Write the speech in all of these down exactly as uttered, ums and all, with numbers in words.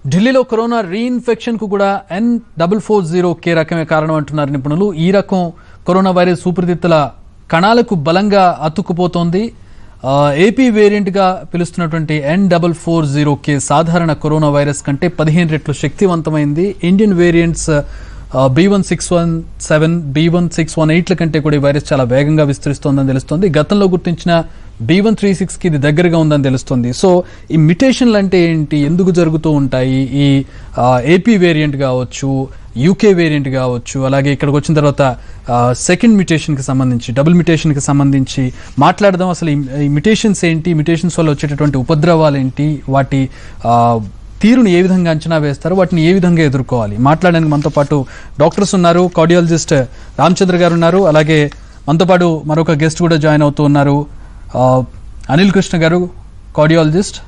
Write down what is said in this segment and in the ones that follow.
ఢిల్లీలో corona reinfection కు కూడా N double four zero K రకమే కారణం అంటున్నారు నిపుణులు. ఈ రకం కరోనా వైరస్ ఊపిరితిత్తుల కణాలకు బలంగా అతుక్కుపోతోంది. ఏపీ వేరియంట్ గా పిలుస్తున్నటువంటి N double four zero K సాధారణ కరోనా వైరస్ కంటే పదిహేను రెట్లు శక్తివంతమైంది. Indian variants B one six one seven B one six one ఎయిట్ల కంటే కూడా ఈ వైరస్ చాలా వేగంగా విస్తరిస్తోందని తెలుస్తోంది. గతంలో గుర్తించిన బి వన్ త్రీ సిక్స్ కి ఇది దగ్గరగా ఉందని తెలుస్తుంది. సో ఈ మ్యుటేషన్లు అంటే ఏంటి, ఎందుకు జరుగుతూ ఉంటాయి? ఈ ఏపీ వేరియంట్ కావచ్చు, యూకే వేరియంట్ కావచ్చు, అలాగే ఇక్కడికి వచ్చిన తర్వాత సెకండ్ మ్యుటేషన్ కి సంబంధించి, డబుల్ మ్యుటేషన్ కి సంబంధించి మాట్లాడదాం. అసలు ఈ మ్యుటేషన్స్ ఏంటి, మ్యుటేషన్స్ వల్ల వచ్చేటటువంటి ఉపద్రవాలు ఏంటి, వాటి తీరును ఏ విధంగా అంచనా వేస్తారు, వాటిని ఏ విధంగా ఎదుర్కోవాలి? మాట్లాడడానికి మనతో పాటు డాక్టర్స్ ఉన్నారు. కార్డియాలజిస్ట్ రామచంద్ర గారు ఉన్నారు. అలాగే మనతో పాటు మరొక గెస్ట్ కూడా జాయిన్ అవుతూ ఉన్నారు, అనిల్ కృష్ణ గారు, కార్డియాలజిస్ట్.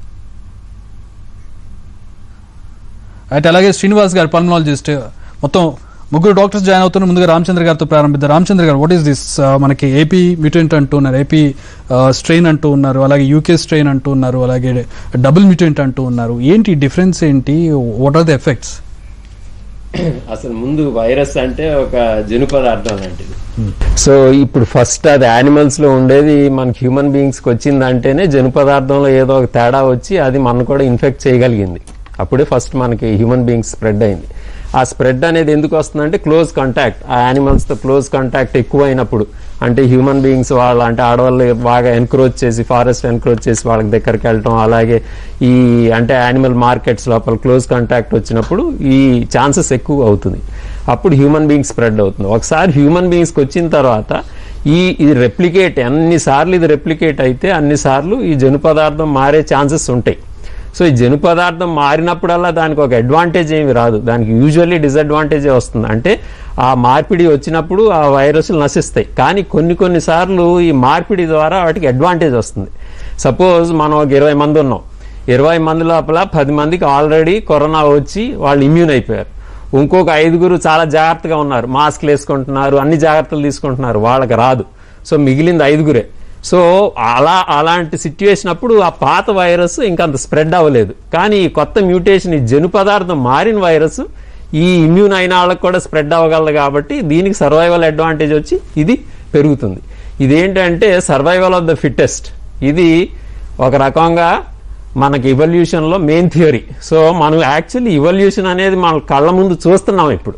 అయితే అలాగే శ్రీనివాస్ గారు, పల్మనాలజిస్ట్. మొత్తం ముగ్గురు డాక్టర్స్ జాయిన్ అవుతున్నారు. ముందుగా రామచంద్ర గారితో ప్రారంభిద్దాం. Ramachandra garu, what is this? మనకి ఏపీ మ్యూటెంట్ అంటూ ఉన్నారు, ఏపీ స్ట్రెయిన్ అంటూ ఉన్నారు, అలాగే యూకే స్ట్రెయిన్ అంటూ ఉన్నారు, అలాగే డబుల్ మ్యూటెంట్ అంటూ ఉన్నారు. ఏంటి డిఫరెన్స్ ఏంటి? What are the effects? అసలు ముందు వైరస్ అంటే ఒక జను పదార్థం లాంటిది. సో ఇప్పుడు ఫస్ట్ అది యానిమల్స్ లో ఉండేది, మనకి హ్యూమన్ బీయింగ్స్ కి వచ్చిందంటేనే జను పదార్థంలో ఏదో ఒక తేడా వచ్చి అది మనం కూడా ఇన్ఫెక్ట్ చేయగలిగింది. అప్పుడే ఫస్ట్ మనకి హ్యూమన్ బీయింగ్స్ స్ప్రెడ్ అయింది. ఆ స్ప్రెడ్ అనేది ఎందుకు వస్తుందంటే క్లోజ్ కాంటాక్ట్, ఆ యానిమల్స్ తో క్లోజ్ కాంటాక్ట్ ఎక్కువ అయినప్పుడు, అంటే హ్యూమన్ బీయింగ్స్ వాళ్ళు అంటే ఆడవాళ్ళు బాగా ఎన్క్రోచ్ చేసి, ఫారెస్ట్ ఎన్క్రోచ్ చేసి వాళ్ళకి దగ్గరికి వెళ్ళటం, అలాగే ఈ అంటే యానిమల్ మార్కెట్స్ లోపల క్లోజ్ కాంటాక్ట్ వచ్చినప్పుడు ఈ ఛాన్సెస్ ఎక్కువ అవుతుంది. అప్పుడు హ్యూమన్ బీయింగ్స్ స్ప్రెడ్ అవుతుంది. ఒకసారి హ్యూమన్ బీయింగ్స్కి వచ్చిన తర్వాత ఈ ఇది రెప్లికేట్ ఎన్నిసార్లు ఇది రెప్లికేట్ అయితే అన్నిసార్లు ఈ జను పదార్థం మారే ఛాన్సెస్ ఉంటాయి. సో ఈ జను పదార్థం మారినప్పుడల్లా దానికి ఒక అడ్వాంటేజ్ ఏమి రాదు, దానికి యూజువల్లీ డిసడ్వాంటేజే వస్తుంది. అంటే ఆ మార్పిడి వచ్చినప్పుడు ఆ వైరస్లు నశిస్తాయి, కానీ కొన్ని కొన్నిసార్లు ఈ మార్పిడి ద్వారా వాటికి అడ్వాంటేజ్ వస్తుంది. సపోజ్ మనం ఒక ఇరవై మంది ఉన్నాం, ఇరవై మంది లోపల పది మందికి ఆల్రెడీ కరోనా వచ్చి వాళ్ళు ఇమ్యూన్ అయిపోయారు. ఇంకొక ఐదుగురు చాలా జాగ్రత్తగా ఉన్నారు, మాస్క్లు వేసుకుంటున్నారు, అన్ని జాగ్రత్తలు తీసుకుంటున్నారు, వాళ్ళకి రాదు. సో మిగిలింది ఐదుగురే. సో అలా అలాంటి సిచ్యువేషన్ అప్పుడు ఆ పాత వైరస్ ఇంకంత స్ప్రెడ్ అవ్వలేదు. కానీ ఈ కొత్త మ్యూటేషన్, ఈ జను పదార్థం మారిన వైరస్ ఈ ఇమ్యూన్ అయిన వాళ్ళకి కూడా స్ప్రెడ్ అవ్వగలదు. కాబట్టి దీనికి సర్వైవల్ అడ్వాంటేజ్ వచ్చి ఇది పెరుగుతుంది. ఇదేంటంటే సర్వైవల్ ఆఫ్ ద ఫిట్టెస్ట్. ఇది ఒక రకంగా మనకి ఇవల్యూషన్లో మెయిన్ థియరీ. సో మనం యాక్చువల్లీ ఇవల్యూషన్ అనేది మన కళ్ళ ముందు చూస్తున్నాం ఇప్పుడు.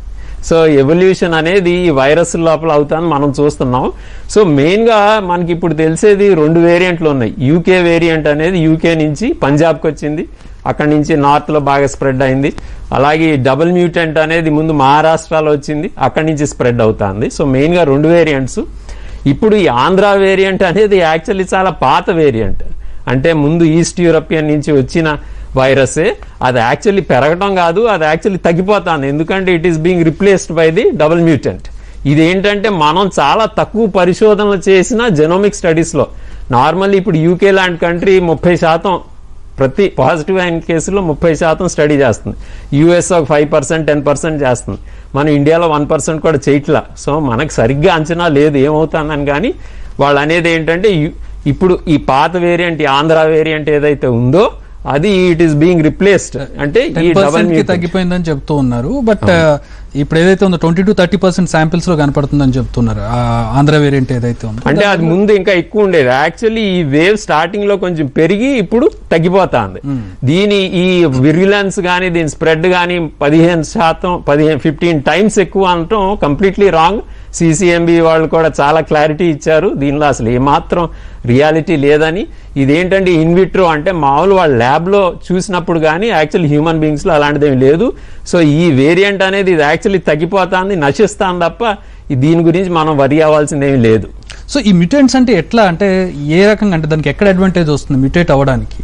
సో ఎవల్యూషన్ అనేది ఈ వైరస్ లోపల అవుతాను మనం చూస్తున్నాం. సో మెయిన్గా మనకి ఇప్పుడు తెలిసేది రెండు వేరియంట్లు ఉన్నాయి. యూకే వేరియంట్ అనేది యూకే నుంచి పంజాబ్కి వచ్చింది, అక్కడి నుంచి నార్త్లో బాగా స్ప్రెడ్ అయింది. అలాగే డబుల్ మ్యూటెంట్ అనేది ముందు మహారాష్ట్రలో వచ్చింది, అక్కడి నుంచి స్ప్రెడ్ అవుతుంది. సో మెయిన్గా రెండు వేరియంట్స్. ఇప్పుడు ఈ ఆంధ్ర వేరియంట్ అనేది యాక్చువల్లీ చాలా పాత వేరియంట్. అంటే ముందు ఈస్ట్ యూరోపియన్ నుంచి వచ్చిన వైరసే. అది యాక్చువల్లీ పెరగటం కాదు, అది యాక్చువల్లీ తగ్గిపోతుంది. ఎందుకంటే it is being replaced by the double mutant. ఇదేంటంటే మనం చాలా తక్కువ పరిశోధనలు చేసిన జెనోమిక్ స్టడీస్లో, నార్మల్లీ ఇప్పుడు యూకే లాంటి కంట్రీ ముప్పై శాతం ప్రతి పాజిటివ్ అయిన కేసులో ముప్పై శాతం స్టడీ చేస్తుంది. యూఎస్ ఒక ఫైవ్ పర్సెంట్ టెన్ పర్సెంట్ చేస్తుంది. మన ఇండియాలో వన్ పర్సెంట్ కూడా చేయట్లా. సో మనకు సరిగ్గా అంచనా లేదు ఏమవుతుందని. కానీ వాళ్ళు అనేది ఏంటంటే ఇప్పుడు ఈ పాత వేరియంట్, ఈ ఆంధ్ర వేరియంట్ ఏదైతే ఉందో అది ఇట్ ఈస్ బీయింగ్ రిప్లేస్డ్, అంటే ఈ డబుల్ మ్యూటెంట్ తగ్గిపోయిందని చెప్తూ ఉన్నారు. బట్ ఇప్పుడు ఏదైతే ఉందో twenty two thirty percent samples లో కనపడుతుందని చెప్తున్నారు ఆంధ్ర వేరియంట్ ఏదైతే ఉందో. అంటే అది ముందు ఇంకా ఎక్కువ ఉండేది. యాక్చువల్లీ ఈ వేవ్ స్టార్టింగ్ లో కొంచెం పెరిగి ఇప్పుడు తగ్గిపోతుంది. దీని ఈ విరిలెన్స్ కానీ దీని స్ప్రెడ్ కానీ పదిహేను శాతం పదిహేను ఫిఫ్టీన్ టైమ్స్ ఎక్కువ అనటం కంప్లీట్లీ రాంగ్. సిసిఎంబి వాళ్ళు కూడా చాలా క్లారిటీ ఇచ్చారు, దీనిలో అసలు ఏమాత్రం రియాలిటీ లేదని. ఇదేంటంటే ఇన్విట్రో అంటే మామూలు వాళ్ళ ల్యాబ్లో చూసినప్పుడు కానీ యాక్చువల్లీ హ్యూమన్ బీయింగ్స్లో అలాంటిదేమి లేదు. సో ఈ వేరియంట్ అనేది ఇది యాక్చువల్లీ తగ్గిపోతుంది, నశిస్తాను తప్ప దీని గురించి మనం వరి అవ్వాల్సిందేమీ లేదు. సో ఈ మ్యూటెంట్స్ అంటే ఎట్లా, అంటే ఏ రకంగా, అంటే దానికి ఎక్కడ అడ్వాంటేజ్ వస్తుంది మ్యూటేట్ అవ్వడానికి?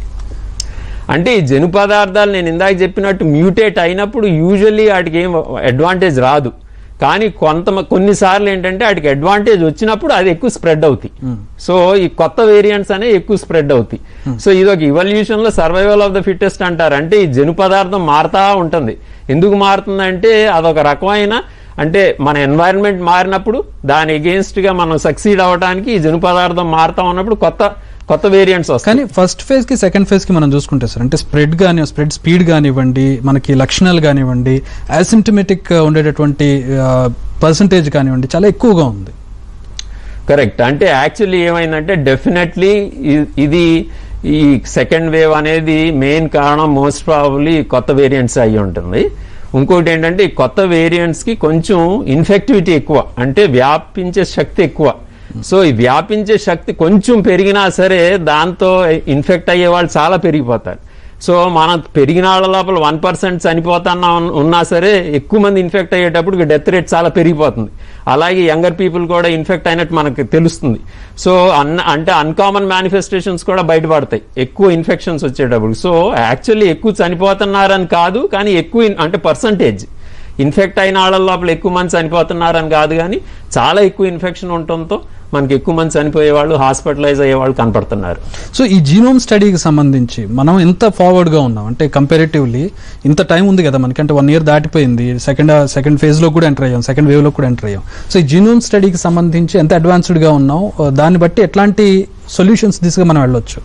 అంటే ఈ జను పదార్థాలు నేను ఇందాక చెప్పినట్టు మ్యూటేట్ అయినప్పుడు యూజువల్లీ వాటికి ఏం అడ్వాంటేజ్ రాదు. కానీ కొంత కొన్నిసార్లు ఏంటంటే వాటికి అడ్వాంటేజ్ వచ్చినప్పుడు అది ఎక్కువ స్ప్రెడ్ అవుతాయి. సో ఈ కొత్త వేరియంట్స్ అనేవి ఎక్కువ స్ప్రెడ్ అవుతాయి. సో ఇది ఒక ఇవల్యూషన్ లో సర్వైవల్ ఆఫ్ ద ఫిట్టెస్ట్ అంటారు. అంటే ఈ జను పదార్థం మారుతా ఉంటుంది. ఎందుకు మారుతుందంటే అదొక రకమైన అంటే మన ఎన్వైరన్మెంట్ మారినప్పుడు దాని అగేన్స్ట్గా మనం సక్సీడ్ అవ్వడానికి ఈ జను పదార్థం మారుతా ఉన్నప్పుడు కొత్త కొత్త వేరియంట్స్ వస్తాయి. కానీ ఫస్ట్ ఫేజ్ కి సెకండ్ ఫేజ్ కి మనం చూసుకుంటే సార్ అంటే స్ప్రెడ్ కానీ స్ప్రెడ్ స్పీడ్ కానివ్వండి, మనకి లక్షణాలు కానివ్వండి, అసిమ్టమెటిక్ ఉండేటటువంటి పర్సంటేజ్ కానివ్వండి చాలా ఎక్కువగా ఉంది. కరెక్ట్. అంటే యాక్చువల్లీ ఏమైందంటే డెఫినెట్లీ ఇది ఈ సెకండ్ వేవ్ అనేది మెయిన్ కారణం మోస్ట్ ప్రాబబ్లీ కొత్త వేరియంట్స్ అయ్యి ఉంటుంది. ఇంకోటి ఏంటంటే ఈ కొత్త వేరియంట్స్ కి కొంచెం ఇన్ఫెక్టివిటీ ఎక్కువ, అంటే వ్యాపించే శక్తి ఎక్కువ. సో ఈ వ్యాపించే శక్తి కొంచెం పెరిగినా సరే దాంతో ఇన్ఫెక్ట్ అయ్యే వాళ్ళు చాలా పెరిగిపోతారు. సో మనం పెరిగిన వాళ్ళ లోపల వన్ పర్సెంట్ చనిపోతున్నా ఉన్నా సరే ఎక్కువ మంది ఇన్ఫెక్ట్ అయ్యేటప్పుడు డెత్ రేట్ చాలా పెరిగిపోతుంది. అలాగే యంగర్ పీపుల్ కూడా ఇన్ఫెక్ట్ అయినట్టు మనకు తెలుస్తుంది. సో అన్ అంటే అన్కామన్ మేనిఫెస్టేషన్స్ కూడా బయటపడతాయి ఎక్కువ ఇన్ఫెక్షన్స్ వచ్చేటప్పుడు. సో యాక్చువల్లీ ఎక్కువ చనిపోతున్నారని కాదు, కానీ ఎక్కువ అంటే పర్సంటేజ్ ఇన్ఫెక్ట్ అయిన వాళ్ళ లోపల ఎక్కువ మంది చనిపోతున్నారని కాదు, కానీ చాలా ఎక్కువ ఇన్ఫెక్షన్ ఉండటంతో మనకి ఎక్కువ మంది చనిపోయే వాళ్ళు, హాస్పిటలైజ్ అయ్యే వాళ్ళు కనపడుతున్నారు. సో ఈ జీనోమ్ స్టడీకి సంబంధించి మనం ఎంత ఫార్వర్డ్గా ఉన్నాం అంటే కంపారిటివ్లీ ఇంత టైం ఉంది కదా మనకి, అంటే వన్ ఇయర్ దాటిపోయింది, సెకండ్ సెకండ్ ఫేజ్లో కూడా ఎంటర్ అయ్యాం, సెకండ్ వేవ్లో కూడా ఎంటర్ అయ్యాం. సో ఈ జీనోమ్ స్టడీకి సంబంధించి ఎంత అడ్వాన్స్డ్గా ఉన్నాం, దాన్ని బట్టి ఎట్లాంటి సొల్యూషన్స్ దిశగా మనం వెళ్ళొచ్చు?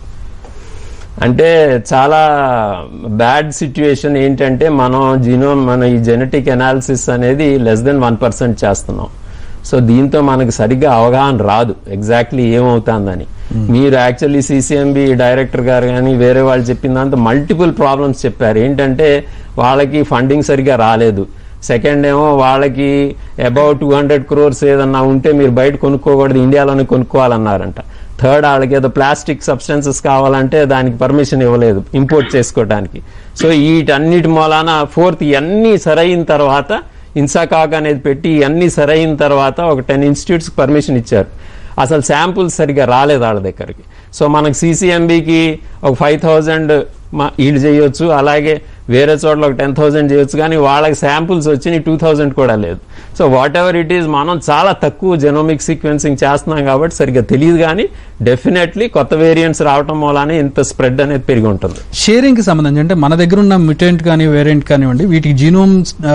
అంటే చాలా బ్యాడ్ సిచ్యువేషన్ ఏంటంటే మనం జీనోమ్ మన ఈ జెనెటిక్ అనాలిసిస్ అనేది లెస్ దెన్ వన్ పర్సెంట్ చేస్తున్నాం. సో దీంతో మనకు సరిగ్గా అవగాహన రాదు ఎగ్జాక్ట్లీ ఏమవుతుందని. మీరు యాక్చువల్లీ సిసిఎంబి డైరెక్టర్ గారు కానీ వేరే వాళ్ళు చెప్పిన దాంతో మల్టిపుల్ ప్రాబ్లమ్స్ చెప్పారు. ఏంటంటే వాళ్ళకి ఫండింగ్ సరిగ్గా రాలేదు, సెకండ్ ఏమో వాళ్ళకి అబౌట్ టూ హండ్రెడ్ క్రోర్స్ ఏదన్నా ఉంటే మీరు బయట కొనుక్కోకూడదు, ఇండియాలోనే కొనుక్కోవాలన్నారంట. థర్డ్ వాళ్ళకి ఏదో ప్లాస్టిక్ సబ్స్టెన్సెస్ కావాలంటే దానికి పర్మిషన్ ఇవ్వలేదు ఇంపోర్ట్ చేసుకోవడానికి. సో వీటన్నిటి మూలాన ఫోర్త్ ఇవన్నీ సరైన తర్వాత ఇన్సాకాక్ అనేది పెట్టి ఇవన్నీ సరైన తర్వాత ఒక టెన్ ఇన్స్టిట్యూట్స్కి పర్మిషన్ ఇచ్చారు. అసలు శాంపుల్స్ సరిగ్గా రాలేదు వాళ్ళ దగ్గరికి. సో మనకు సిసిఎంబికి ఒక ఫైవ్ థౌజండ్ ఈల్డ్ చేయొచ్చు, అలాగే వేరే చోట్ల ఒక టెన్ థౌసండ్ చేయొచ్చు, కానీ వాళ్ళకి శాంపుల్స్ వచ్చినాయి టూ థౌజండ్ కూడా లేదు. So whatever it is మనం చాలా తక్కువ జెనోమిక్ సీక్వెన్సింగ్ చేస్తున్నాం కాబట్టి సరిగ్గా తెలియదు, కానీ డెఫినెట్లీ కొత్త వేరియంట్స్ రావడం వల్లనే ఇంత స్ప్రెడ్ అనేది పెరిగి ఉంటుంది. షేరింగ్కి సంబంధించి అంటే మన దగ్గర ఉన్న మ్యూటెంట్ కానీ వేరియంట్ కానివ్వండి వీటికి జీనోమ్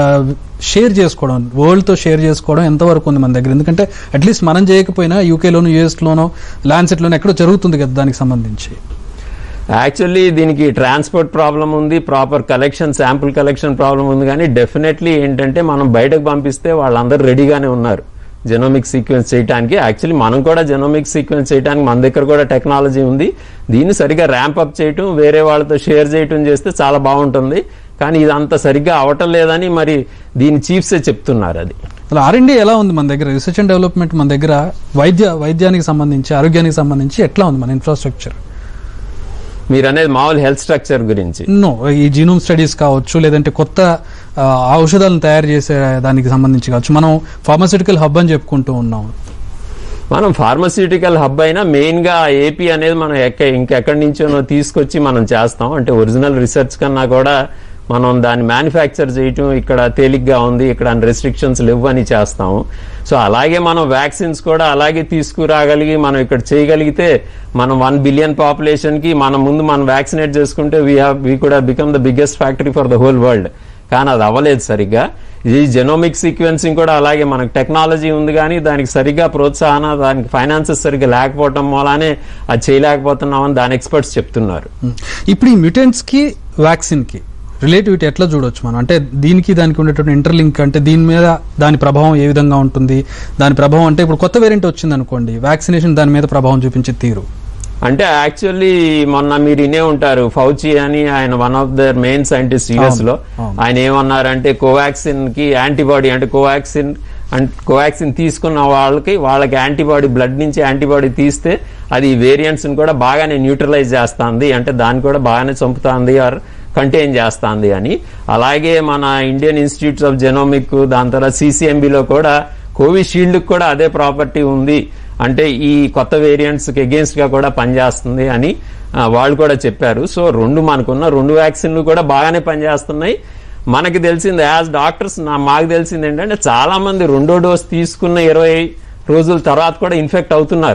షేర్ చేసుకోవడం, వరల్డ్తో షేర్ చేసుకోవడం ఎంతవరకు ఉంది మన దగ్గర? ఎందుకంటే అట్లీస్ట్ మనం చేయకపోయినా యూకేలోనో యూఎస్లోనో ల్యాన్సెట్లోనో ఎక్కడో జరుగుతుంది కదా దానికి సంబంధించి. యాక్చువల్లీ దీనికి ట్రాన్స్పోర్ట్ ప్రాబ్లం ఉంది, proper collection sample collection problem ఉంది, కానీ డెఫినెట్లీ ఏంటంటే మనం బయటకు పంపిస్తే వాళ్ళందరూ రెడీగానే ఉన్నారు జెనోమిక్ సీక్వెన్స్ చేయడానికి. యాక్చువల్లీ మనం కూడా జెనోమిక్ సీక్వెన్స్ చేయడానికి మన దగ్గర కూడా టెక్నాలజీ ఉంది. దీన్ని సరిగ్గా ర్యాంప్ అప్ చేయటం, వేరే వాళ్ళతో షేర్ చేయటం చేస్తే చాలా బాగుంటుంది, కానీ ఇదంతా సరిగ్గా అవటం లేదని మరి దీని చీఫ్సే చెప్తున్నారు. అది అలా ఆర్ అండ్ డి ఎలా ఉంది మన దగ్గర? రీసెర్చ్ అండ్ డెవలప్మెంట్ మన దగ్గర వైద్య వైద్యానికి సంబంధించి ఆరోగ్యానికి సంబంధించి ఎట్లా ఉంది మన ఇన్ఫ్రాస్ట్రక్చర్? మీరు అనేది మామూలు హెల్త్ స్ట్రక్చర్ గురించి? నో, ఈ జీనోమ్ స్టడీస్ కావచ్చు, లేదంటే కొత్త ఔషధాలను తయారు చేసే దానికి సంబంధించి కావచ్చు. మనం ఫార్మాస్యూటికల్ హబ్ అని చెప్పుకుంటూ ఉన్నాం. మనం ఫార్మాస్యూటికల్ హబ్ అయినా మెయిన్గా ఏపీ అనేది మనం ఎక్క ఇంకెక్కడి నుంచో తీసుకొచ్చి మనం చేస్తాం. అంటే ఒరిజినల్ రీసెర్చ్ కన్నా కూడా మనం దాన్ని మ్యానుఫ్యాక్చర్ చేయటం ఇక్కడ తేలిగ్గా ఉంది, ఇక్కడ రెస్ట్రిక్షన్స్ లేవు అని చేస్తాము. సో అలాగే మనం వ్యాక్సిన్స్ కూడా అలాగే తీసుకురాగలిగి మనం ఇక్కడ చేయగలిగితే మనం వన్ బిలియన్ పాపులేషన్కి మనం ముందు మనం వ్యాక్సినేట్ చేసుకుంటే we have we could have become the biggest factory for the whole world. కానీ అది అవ్వలేదు సరిగ్గా. ఈ జెనోమిక్ సీక్వెన్సింగ్ కూడా అలాగే మనకు టెక్నాలజీ ఉంది, కానీ దానికి సరిగ్గా ప్రోత్సాహన, దానికి ఫైనాన్సెస్ సరిగ్గా లేకపోవటం మూలానే అది చేయలేకపోతున్నామని దాని ఎక్స్పర్ట్స్ చెప్తున్నారు. ఇప్పుడు ఈ మ్యూటెంట్స్కి వ్యాక్సిన్కి రిలేటివిటీ ఎట్లా చూడొచ్చు మనం? అంటే దీనికి దానికి ఉండేటువంటి ఇంటర్లింక్, అంటే దీని మీద దాని ప్రభావం ఏ విధంగా ఉంటుంది? దాని ప్రభావం అంటే ఇప్పుడు కొత్త వేరియంట్ వచ్చింది అనుకోండి, వ్యాక్సినేషన్ దాని మీద ప్రభావం చూపించే తీరు అంటే యాక్చువల్లీ మొన్న మీరు ఇనే ఉంటారు, ఫౌచి అని ఆయన one of the main scientist US లో, ఆయన ఏమన్నారంటే కోవాక్సిన్ కి యాంటీబాడీ అంటే కోవాక్సిన్ అండ్ కోవాక్సిన్ తీసుకున్న వాళ్ళకి వాళ్ళకి యాంటీబాడీ బ్లడ్ నుంచి యాంటీబాడీ తీస్తే అది వేరియంట్స్ కూడా బాగానే న్యూట్రలైజ్ చేస్తుంది, అంటే దాన్ని కూడా బాగానే చంపుతుంది ఆర్ కంటైన్ చేస్తుంది అని. అలాగే మన ఇండియన్ ఇన్స్టిట్యూట్స్ ఆఫ్ జెనోమిక్, దాని తర్వాత సిసిఎంబిలో కూడా కోవిషీల్డ్కి కూడా అదే ప్రాపర్టీ ఉంది, అంటే ఈ కొత్త వేరియంట్స్కి అగేన్స్ట్గా కూడా పనిచేస్తుంది అని వాళ్ళు కూడా చెప్పారు. సో రెండు మనకున్న రెండు వ్యాక్సిన్లు కూడా బాగానే పనిచేస్తున్నాయి. మనకి తెలిసింది యాజ్ డాక్టర్స్ నా మాకు తెలిసింది ఏంటంటే చాలా మంది రెండో డోస్ తీసుకున్న ఇరవై రోజుల తర్వాత కూడా ఇన్ఫెక్ట్ అవుతున్నారు.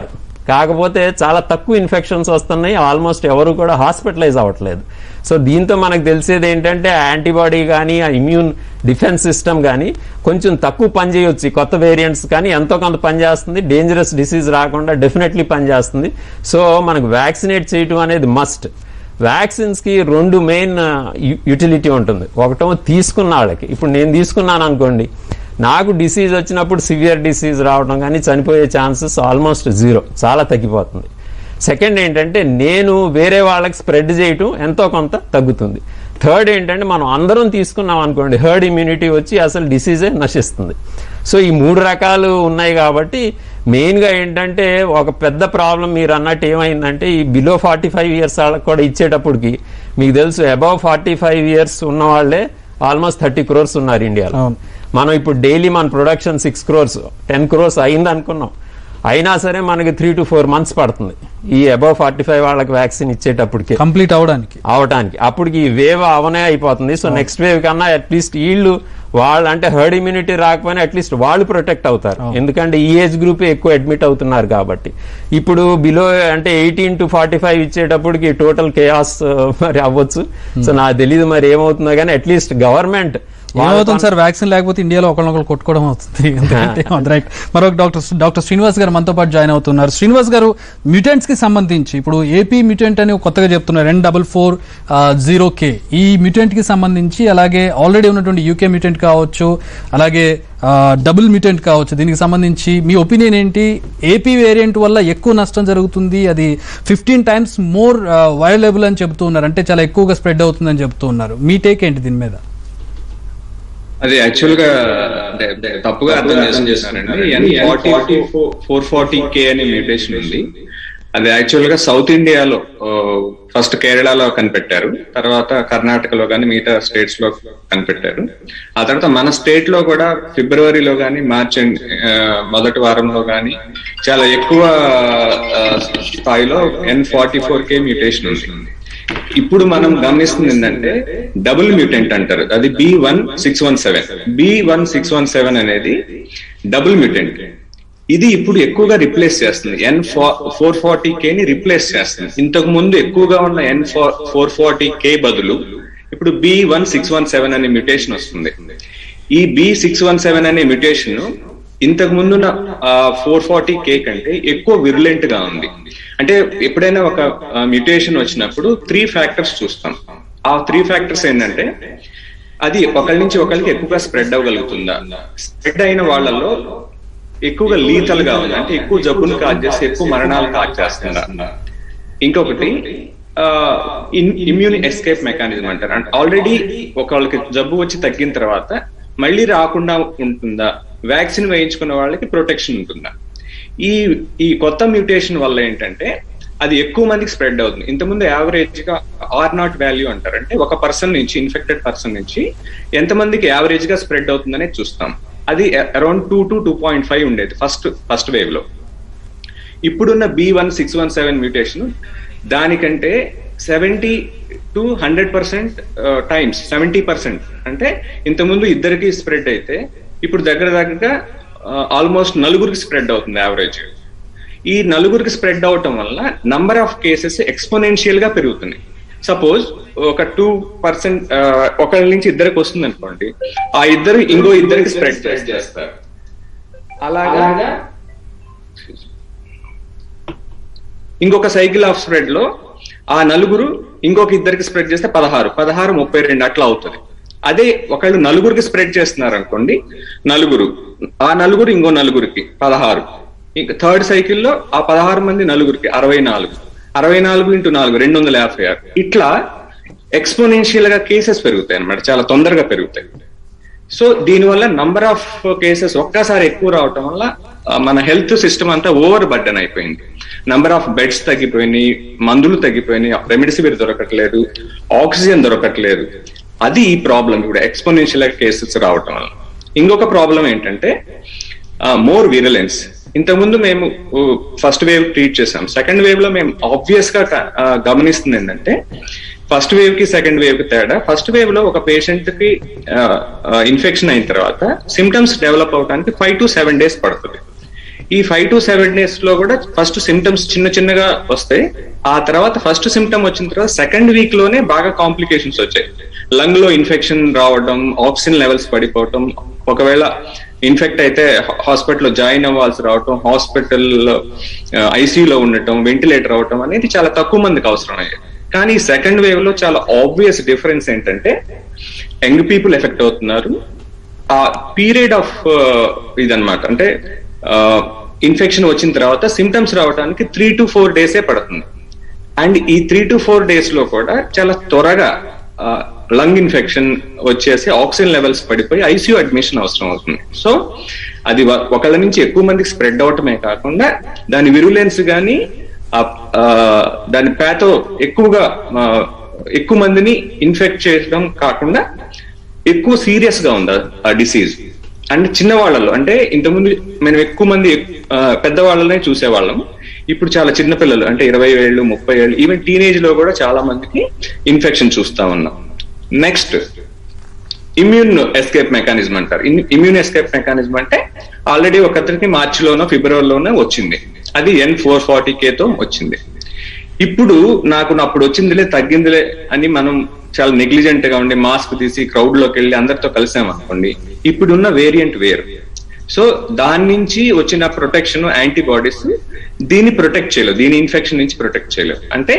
కాకపోతే చాలా తక్కువ ఇన్ఫెక్షన్స్ వస్తున్నాయి, ఆల్మోస్ట్ ఎవరు కూడా హాస్పిటలైజ్ అవ్వట్లేదు. సో దీంతో మనకు తెలిసేది ఏంటంటే యాంటీబాడీ కానీ ఆ ఇమ్యూన్ డిఫెన్స్ సిస్టమ్ కానీ కొంచెం తక్కువ పనిచేయొచ్చు, కొత్త వేరియంట్స్ కానీ ఎంతో కొంత పనిచేస్తుంది, డేంజరస్ డిసీజ్ రాకుండా డెఫినెట్లీ పనిచేస్తుంది. సో మనకు వ్యాక్సినేట్ చేయటం అనేది మస్ట్. వ్యాక్సిన్స్కి రెండు మెయిన్ యూటిలిటీ ఉంటుంది. ఒకటో తీసుకున్న వాళ్ళకి, ఇప్పుడు నేను తీసుకున్నాను అనుకోండి, నాకు డిసీజ్ వచ్చినప్పుడు సివియర్ డిసీజ్ రావడం కానీ చనిపోయే ఛాన్సెస్ ఆల్మోస్ట్ జీరో, చాలా తగ్గిపోతుంది. సెకండ్ ఏంటంటే నేను వేరే వాళ్ళకి స్ప్రెడ్ చేయటం ఎంతో కొంత తగ్గుతుంది. థర్డ్ ఏంటంటే మనం అందరం తీసుకున్నాం అనుకోండి, హర్డ్ ఇమ్యూనిటీ వచ్చి అసలు డిసీజే నశిస్తుంది. సో ఈ మూడు రకాలు ఉన్నాయి కాబట్టి మెయిన్గా ఏంటంటే ఒక పెద్ద ప్రాబ్లం మీరు అన్నట్టు ఏమైందంటే ఈ బిలో ఫార్టీ ఫైవ్ ఇయర్స్ వాళ్ళకి కూడా ఇచ్చేటప్పటికి మీకు తెలుసు అబవ్ ఫార్టీ ఫైవ్ ఇయర్స్ ఉన్న వాళ్ళే ఆల్మోస్ట్ థర్టీ క్రోర్స్ ఉన్నారు ఇండియాలో. మనం ఇప్పుడు డైలీ మన production six crores ten crores అయింది అనుకున్నాం, అయినా సరే మనకి త్రీ టు ఫోర్ మంత్స్ పడుతుంది ఈ అబవ్ ఫార్టీ ఫైవ్ వాళ్ళకి వ్యాక్సిన్ ఇచ్చేటప్పటికి కంప్లీట్ అవడానికి అవడానికి అప్పటికి ఈ వేవ్ అవనే అయిపోతుంది. సో నెక్స్ట్ వేవ్ కన్నా అట్లీస్ట్ వీళ్ళు వాళ్ళు అంటే హర్డ్ ఇమ్యూనిటీ రాకపోయినా అట్లీస్ట్ వాళ్ళు ప్రొటెక్ట్ అవుతారు, ఎందుకంటే ఈ ఏజ్ గ్రూప్ ఎక్కువ అడ్మిట్ అవుతున్నారు కాబట్టి. ఇప్పుడు బిలో అంటే ఎయిటీన్ టు ఫార్టీ ఫైవ్ ఇచ్చేటప్పటికి టోటల్ కేయాస్ మరి అవ్వచ్చు. సో నాకు తెలియదు మరి ఏమవుతుందో కానీ అట్లీస్ట్ గవర్నమెంట్ ఏమవుతుంది సార్, వ్యాక్సిన్ లేకపోతే ఇండియాలో ఒకరినొకరు కొట్టుకోవడం అవుతుంది. రైట్, మరొక డాక్టర్ డాక్టర్ శ్రీనివాస్ గారు మనతో పాటు జాయిన్ అవుతున్నారు. శ్రీనివాస్ గారు, మ్యూటెంట్స్ కి సంబంధించి ఇప్పుడు ఏపీ మ్యూటెంట్ అని కొత్తగా చెప్తున్నారు, N double four zero K. ఈ మ్యూటెంట్ కి సంబంధించి అలాగే ఆల్రెడీ ఉన్నటువంటి యూకే మ్యూటెంట్ కావచ్చు, అలాగే డబుల్ మ్యూటెంట్ కావచ్చు, దీనికి సంబంధించి మీ ఒపీనియన్ ఏంటి? ఏపీ వేరియంట్ వల్ల ఎక్కువ నష్టం జరుగుతుంది, అది ఫిఫ్టీన్ టైమ్స్ మోర్ వైరలబుల్ అని చెబుతూ ఉన్నారు, అంటే చాలా ఎక్కువగా స్ప్రెడ్ అవుతుందని చెబుతూ ఉన్నారు. మీ టేక్ ఏంటి దీని మీద? అది యాక్చువల్ గా తప్పుగా అర్థం చేస్తున్నారండి. N forty four forty K అనే మ్యూటేషన్ ఉంది. అది యాక్చువల్ గా సౌత్ ఇండియాలో ఫస్ట్ కేరళలో కనిపెట్టారు, తర్వాత కర్ణాటకలో కానీ మిగతా స్టేట్స్ లో కనిపెట్టారు. ఆ తర్వాత మన స్టేట్ లో కూడా ఫిబ్రవరిలో కానీ మార్చి మొదటి వారంలో కానీ చాలా ఎక్కువ స్థాయిలో N forty four K mutation ఉంది. ఇప్పుడు మనం గమనిస్తుంది ఏంటంటే డబుల్ మ్యూటెంట్ అంటారు, అది B one six one seven B one six one seven అనేది డబుల్ మ్యూటెంట్. ఇది ఇప్పుడు ఎక్కువగా రిప్లేస్ చేస్తుంది, ఎన్ ఫోర్ ఫార్టీ కే ని రిప్లేస్ చేస్తుంది. ఇంతకు ముందు ఎక్కువగా ఉన్న ఎన్ ఫోర్ ఫార్టీ కే బదులు ఇప్పుడు B one six one seven అనే మ్యూటేషన్ వస్తుంది. ఈ బి సిక్స్ వన్ సెవెన్ అనే మ్యూటేషన్ ఇంతకు ముందున్న ఫోర్ ఫార్టీ కే కంటే ఎక్కువ విరులెంట్ గా ఉంది. అంటే ఎప్పుడైనా ఒక మ్యూటేషన్ వచ్చినప్పుడు త్రీ ఫ్యాక్టర్స్ చూస్తాం. ఆ త్రీ ఫ్యాక్టర్స్ ఏంటంటే అది ఒకరి నుంచి ఒకరికి ఎక్కువగా స్ప్రెడ్ అవ్వగలుగుతుందా, స్ప్రెడ్ అయిన వాళ్ళలో ఎక్కువగా లీతల్ గా ఉంది, అంటే ఎక్కువ జబ్బును కాజ్ చేసి ఎక్కువ మరణాలు కాజ్ చేస్తుందా, ఇంకొకటి ఇమ్యూన్ ఎస్కేప్ మెకానిజం అంటారు, అంటే ఆల్రెడీ ఒకళ్ళకి జబ్బు వచ్చి తగ్గిన తర్వాత మళ్ళీ రాకుండా ఉంటుందా, వ్యాక్సిన్ వేయించుకున్న వాళ్ళకి ప్రొటెక్షన్ ఉంటుందా. ఈ ఈ కొత్త మ్యూటేషన్ వల్ల ఏంటంటే అది ఎక్కువ మందికి స్ప్రెడ్ అవుతుంది. ఇంతకుముందు యావరేజ్ గా ఆర్ నాట్ వాల్యూ అంటారు, అంటే ఒక పర్సన్ నుంచి ఇన్ఫెక్టెడ్ పర్సన్ నుంచి ఎంతమందికి యావరేజ్ గా స్ప్రెడ్ అవుతుందనే చూస్తాం. అది around two to two point five ఉండేది ఫస్ట్ ఫస్ట్ వేవ్ లో. ఇప్పుడున్న B one six one seven mutation దానికంటే seventy to hundred percent times seventy percent అంటే ఇంతకుముందు ఇద్దరికి స్ప్రెడ్ అయితే ఇప్పుడు దగ్గర దగ్గరగా ఆల్మోస్ట్ నలుగురికి స్ప్రెడ్ అవుతుంది యావరేజ్. ఈ నలుగురికి స్ప్రెడ్ అవటం వల్ల నంబర్ ఆఫ్ కేసెస్ ఎక్స్పోనెన్షియల్ గా పెరుగుతున్నాయి. సపోజ్ ఒక టూ పర్సెంట్ ఒకరి నుంచి ఇద్దరికి వస్తుంది అనుకోండి, ఆ ఇద్దరు ఇంకో ఇద్దరికి స్ప్రెడ్ చేస్తారు. అలాగా ఇంకొక సైకిల్ ఆఫ్ స్ప్రెడ్ లో ఆ నలుగురు ఇంకొక ఇద్దరికి స్ప్రెడ్ చేస్తే పదహారు పదహారు ముప్పై రెండు అట్లా అవుతుంది. అదే ఒకళ్ళు నలుగురికి స్ప్రెడ్ చేస్తున్నారు అనుకోండి, నలుగురు ఆ నలుగురు ఇంకో నలుగురికి పదహారు, ఇంకా థర్డ్ సైకిల్లో ఆ పదహారు మంది నలుగురికి అరవై నాలుగు అరవై నాలుగు ఇంటూ నాలుగు రెండు వందల యాభై ఆరు ఇట్లా ఎక్స్పోనెన్షియల్ గా కేసెస్ పెరుగుతాయి అన్నమాట, చాలా తొందరగా పెరుగుతాయి. సో దీనివల్ల నంబర్ ఆఫ్ కేసెస్ ఒక్కసారి ఎక్కువ రావటం వల్ల మన హెల్త్ సిస్టమ్ అంతా ఓవర్ బర్డెన్ అయిపోయింది. నంబర్ ఆఫ్ బెడ్స్ తగ్గిపోయినాయి, మందులు తగ్గిపోయినాయి, రెమిడిసివిర్ దొరకట్లేదు, ఆక్సిజన్ దొరకట్లేదు. అది ఈ ప్రాబ్లం కూడా ఎక్స్పోనెన్షియల్ కేసెస్ రావటం వల్ల. ఇంకొక ప్రాబ్లం ఏంటంటే మోర్ విరలెన్స్. ఇంతకుముందు మేము ఫస్ట్ వేవ్ ట్రీట్ చేసాం, సెకండ్ వేవ్ లో మేము ఆబ్వియస్ గా గమనిస్తుంది ఏంటంటే ఫస్ట్ వేవ్ కి సెకండ్ వేవ్ కి తేడా. ఫస్ట్ వేవ్ లో ఒక పేషెంట్ కి ఇన్ఫెక్షన్ అయిన తర్వాత సిమ్టమ్స్ డెవలప్ అవడానికి ఫైవ్ టు సెవెన్ డేస్ పడుతుంది. ఈ ఫైవ్ టు సెవెన్ డేస్ లో కూడా ఫస్ట్ సిమ్టమ్స్ చిన్న చిన్నగా వస్తాయి. ఆ తర్వాత ఫస్ట్ సిమ్టమ్ వచ్చిన తర్వాత సెకండ్ వీక్ లోనే బాగా కాంప్లికేషన్స్ వచ్చాయి. లంగ్ లో ఇన్ఫెక్షన్ రావడం, ఆక్సిజన్ లెవెల్స్ పడిపోవటం, ఒకవేళ ఇన్ఫెక్ట్ అయితే హాస్పిటల్లో జాయిన్ అవ్వాల్సి రావటం, హాస్పిటల్లో ఐసీయూలో ఉండటం, వెంటిలేటర్ అవటం అనేది చాలా తక్కువ మందికి అవసరం అయ్యాయి. కానీ సెకండ్ వేవ్ లో చాలా ఆబ్వియస్ డిఫరెన్స్ ఏంటంటే యంగ్ పీపుల్ ఎఫెక్ట్ అవుతున్నారు. ఆ పీరియడ్ ఆఫ్ ఇదనమాట, అంటే ఇన్ఫెక్షన్ వచ్చిన తర్వాత సిమ్టమ్స్ రావడానికి త్రీ టు ఫోర్ డేసే పడుతుంది. అండ్ ఈ త్రీ టు ఫోర్ డేస్ లో కూడా చాలా త్వరగా లంగ్ ఇన్ఫెక్షన్ వచ్చేసి ఆక్సిజన్ లెవెల్స్ పడిపోయి ఐసీయూ అడ్మిషన్ అవసరం అవుతుంది. సో అది ఒకళ్ళ నుంచి ఎక్కువ మందికి స్ప్రెడ్ అవటమే కాకుండా దాని విరులెన్స్ కానీ దాని ప్యాతో ఎక్కువగా ఎక్కువ మందిని ఇన్ఫెక్ట్ చేయడం కాకుండా ఎక్కువ సీరియస్ గా ఉంది ఆ డిసీజ్. అండ్ చిన్న వాళ్ళలో, అంటే ఇంతకుముందు మనం ఎక్కువ మంది పెద్దవాళ్ళనే చూసేవాళ్ళం, ఇప్పుడు చాలా చిన్న పిల్లలు అంటే ఇరవై ఏళ్ళు ముప్పై ఏళ్ళు ఈవెన్ టీనేజ్ లో కూడా చాలా మందికి ఇన్ఫెక్షన్ చూస్తా ఉన్నాం. నెక్స్ట్ ఇమ్యూన్ ఎస్కేప్ మెకానిజం అంటారు. ఇమ్యూన్ ఎస్కేప్ మెకానిజం అంటే ఆల్రెడీ ఒకరికి మార్చిలోనో ఫిబ్రవరిలోనో వచ్చింది, అది ఎన్ ఫోర్ ఫార్టీ కేతో వచ్చింది. ఇప్పుడు నాకు అప్పుడు వచ్చిందిలే తగ్గిందిలే అని మనం చాలా నెగ్లిజెంట్ గా ఉండి మాస్క్ తీసి క్రౌడ్ లోకి వెళ్ళి అందరితో కలిసాం అనుకోండి, ఇప్పుడున్న వేరియంట్ వేరు. సో దాని నుంచి వచ్చిన ప్రొటెక్షన్ యాంటీబాడీస్ దీన్ని ప్రొటెక్ట్ చేయలేవు, దీని ఇన్ఫెక్షన్ నుంచి ప్రొటెక్ట్ చేయలేవు. అంటే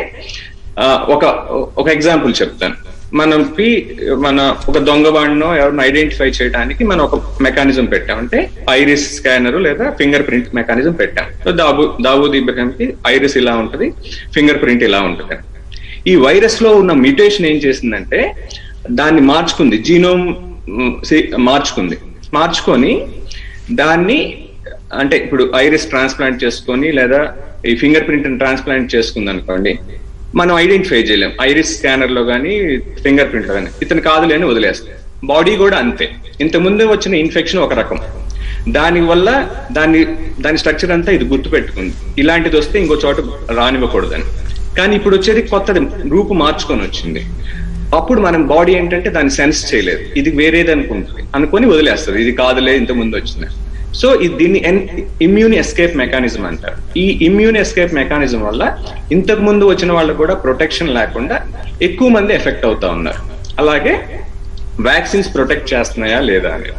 ఒక ఒక ఎగ్జాంపుల్ చెప్తాను. మనకి మన ఒక దొంగవాడినో ఎవరిని ఐడెంటిఫై చేయడానికి మనం ఒక మెకానిజం పెట్టాం, అంటే ఐరిస్ స్కానర్ లేదా ఫింగర్ ప్రింట్ మెకానిజం పెట్టాం. సో దాబు దావూద్ ఇబ్రహీంకి ఐరిస్ ఇలా ఉంటది, ఫింగర్ ప్రింట్ ఇలా ఉంటది. ఈ వైరస్ లో ఉన్న మ్యూటేషన్ ఏం చేసిందంటే దాన్ని మార్చుకుంది, జీనోమ్ మార్చుకుంది. మార్చుకొని దాన్ని అంటే ఇప్పుడు ఐరిస్ ట్రాన్స్ప్లాంట్ చేసుకొని లేదా ఈ ఫింగర్ ప్రింట్ ట్రాన్స్ప్లాంట్ చేసుకుంది అనుకోండి, మనం ఐడెంటిఫై చేయలేం ఐరిస్ స్కానర్ లో కానీ ఫింగర్ ప్రింట్ లో కానీ, ఇతను కాదులే అని వదిలేస్తాం. బాడీ కూడా అంతే. ఇంత ముందే వచ్చిన ఇన్ఫెక్షన్ ఒక రకం, దాని వల్ల దాన్ని దాని స్ట్రక్చర్ అంతా ఇది గుర్తు పెట్టుకుంది, ఇలాంటిది వస్తే ఇంకో చోట రానివ్వకూడదని. కానీ ఇప్పుడు వచ్చేది కొత్తది, రూపు మార్చుకొని వచ్చింది. అప్పుడు మనం బాడీ ఏంటంటే దాన్ని సెన్స్ చేయలేదు, ఇది వేరేది అనుకుంటుంది, అనుకొని వదిలేస్తుంది, ఇది కాదులే ఇంత ముందు వచ్చింది. సో దీన్ని ఇమ్యూన్ ఎస్కేప్ మెకానిజం అంటారు. ఈ ఇమ్యూన్ ఎస్కేప్ మెకానిజం వల్ల ఇంతకు ముందు వచ్చిన వాళ్ళకు కూడా ప్రొటెక్షన్ లేకుండా ఎక్కువ మంది ఎఫెక్ట్ అవుతా ఉన్నారు. అలాగే వ్యాక్సిన్స్ ప్రొటెక్ట్ చేస్తున్నాయా లేదా అని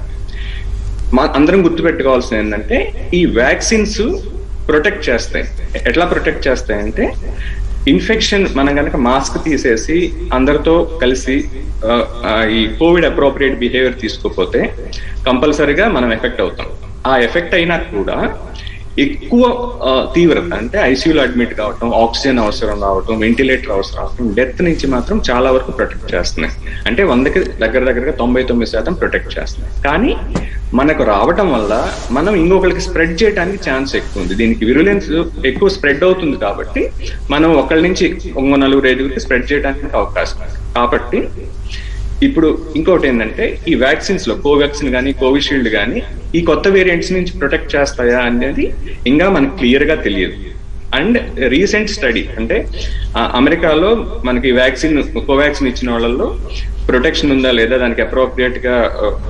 మా అందరం గుర్తుపెట్టుకోవాల్సింది ఏంటంటే ఈ వ్యాక్సిన్స్ ప్రొటెక్ట్ చేస్తాయి. ఎట్లా ప్రొటెక్ట్ చేస్తాయంటే ఇన్ఫెక్షన్ మనం కనుక మాస్క్ తీసేసి అందరితో కలిసి ఈ కోవిడ్ అప్రోప్రియేట్ బిహేవియర్ తీసుకోకపోతే కంపల్సరీగా మనం ఎఫెక్ట్ అవుతాం. ఆ ఎఫెక్ట్ అయినా కూడా ఎక్కువ తీవ్రత అంటే ఐసీయూలో అడ్మిట్ కావటం, ఆక్సిజన్ అవసరం రావటం, వెంటిలేటర్ అవసరం రావటం, డెత్ నుంచి మాత్రం చాలా వరకు ప్రొటెక్ట్ చేస్తున్నాయి. అంటే వందకి దగ్గర దగ్గరగా తొంభై తొమ్మిది శాతం ప్రొటెక్ట్ చేస్తున్నాయి. కానీ మనకు రావటం వల్ల మనం ఇంకొకరికి స్ప్రెడ్ చేయడానికి ఛాన్స్ ఎక్కువ ఉంది. దీనికి విరులెన్స్ ఎక్కువ స్ప్రెడ్ అవుతుంది కాబట్టి మనం ఒకళ్ళ నుంచి ఇంకో నలుగురు ఐదుగురికి స్ప్రెడ్ చేయడానికి అవకాశం ఉంది. కాబట్టి ఇప్పుడు ఇంకోటి ఏంటంటే ఈ వ్యాక్సిన్స్ లో కోవాక్సిన్ కానీ కోవిషీల్డ్ కానీ ఈ కొత్త వేరియంట్స్ నుంచి ప్రొటెక్ట్ చేస్తాయా అనేది ఇంకా మనకు క్లియర్ గా తెలియదు. అండ్ రీసెంట్ స్టడీ అంటే అమెరికాలో మనకి వ్యాక్సిన్ కోవాక్సిన్ ఇచ్చిన వాళ్ళల్లో ప్రొటెక్షన్ ఉందా లేదా, దానికి అప్రోప్రియేట్ గా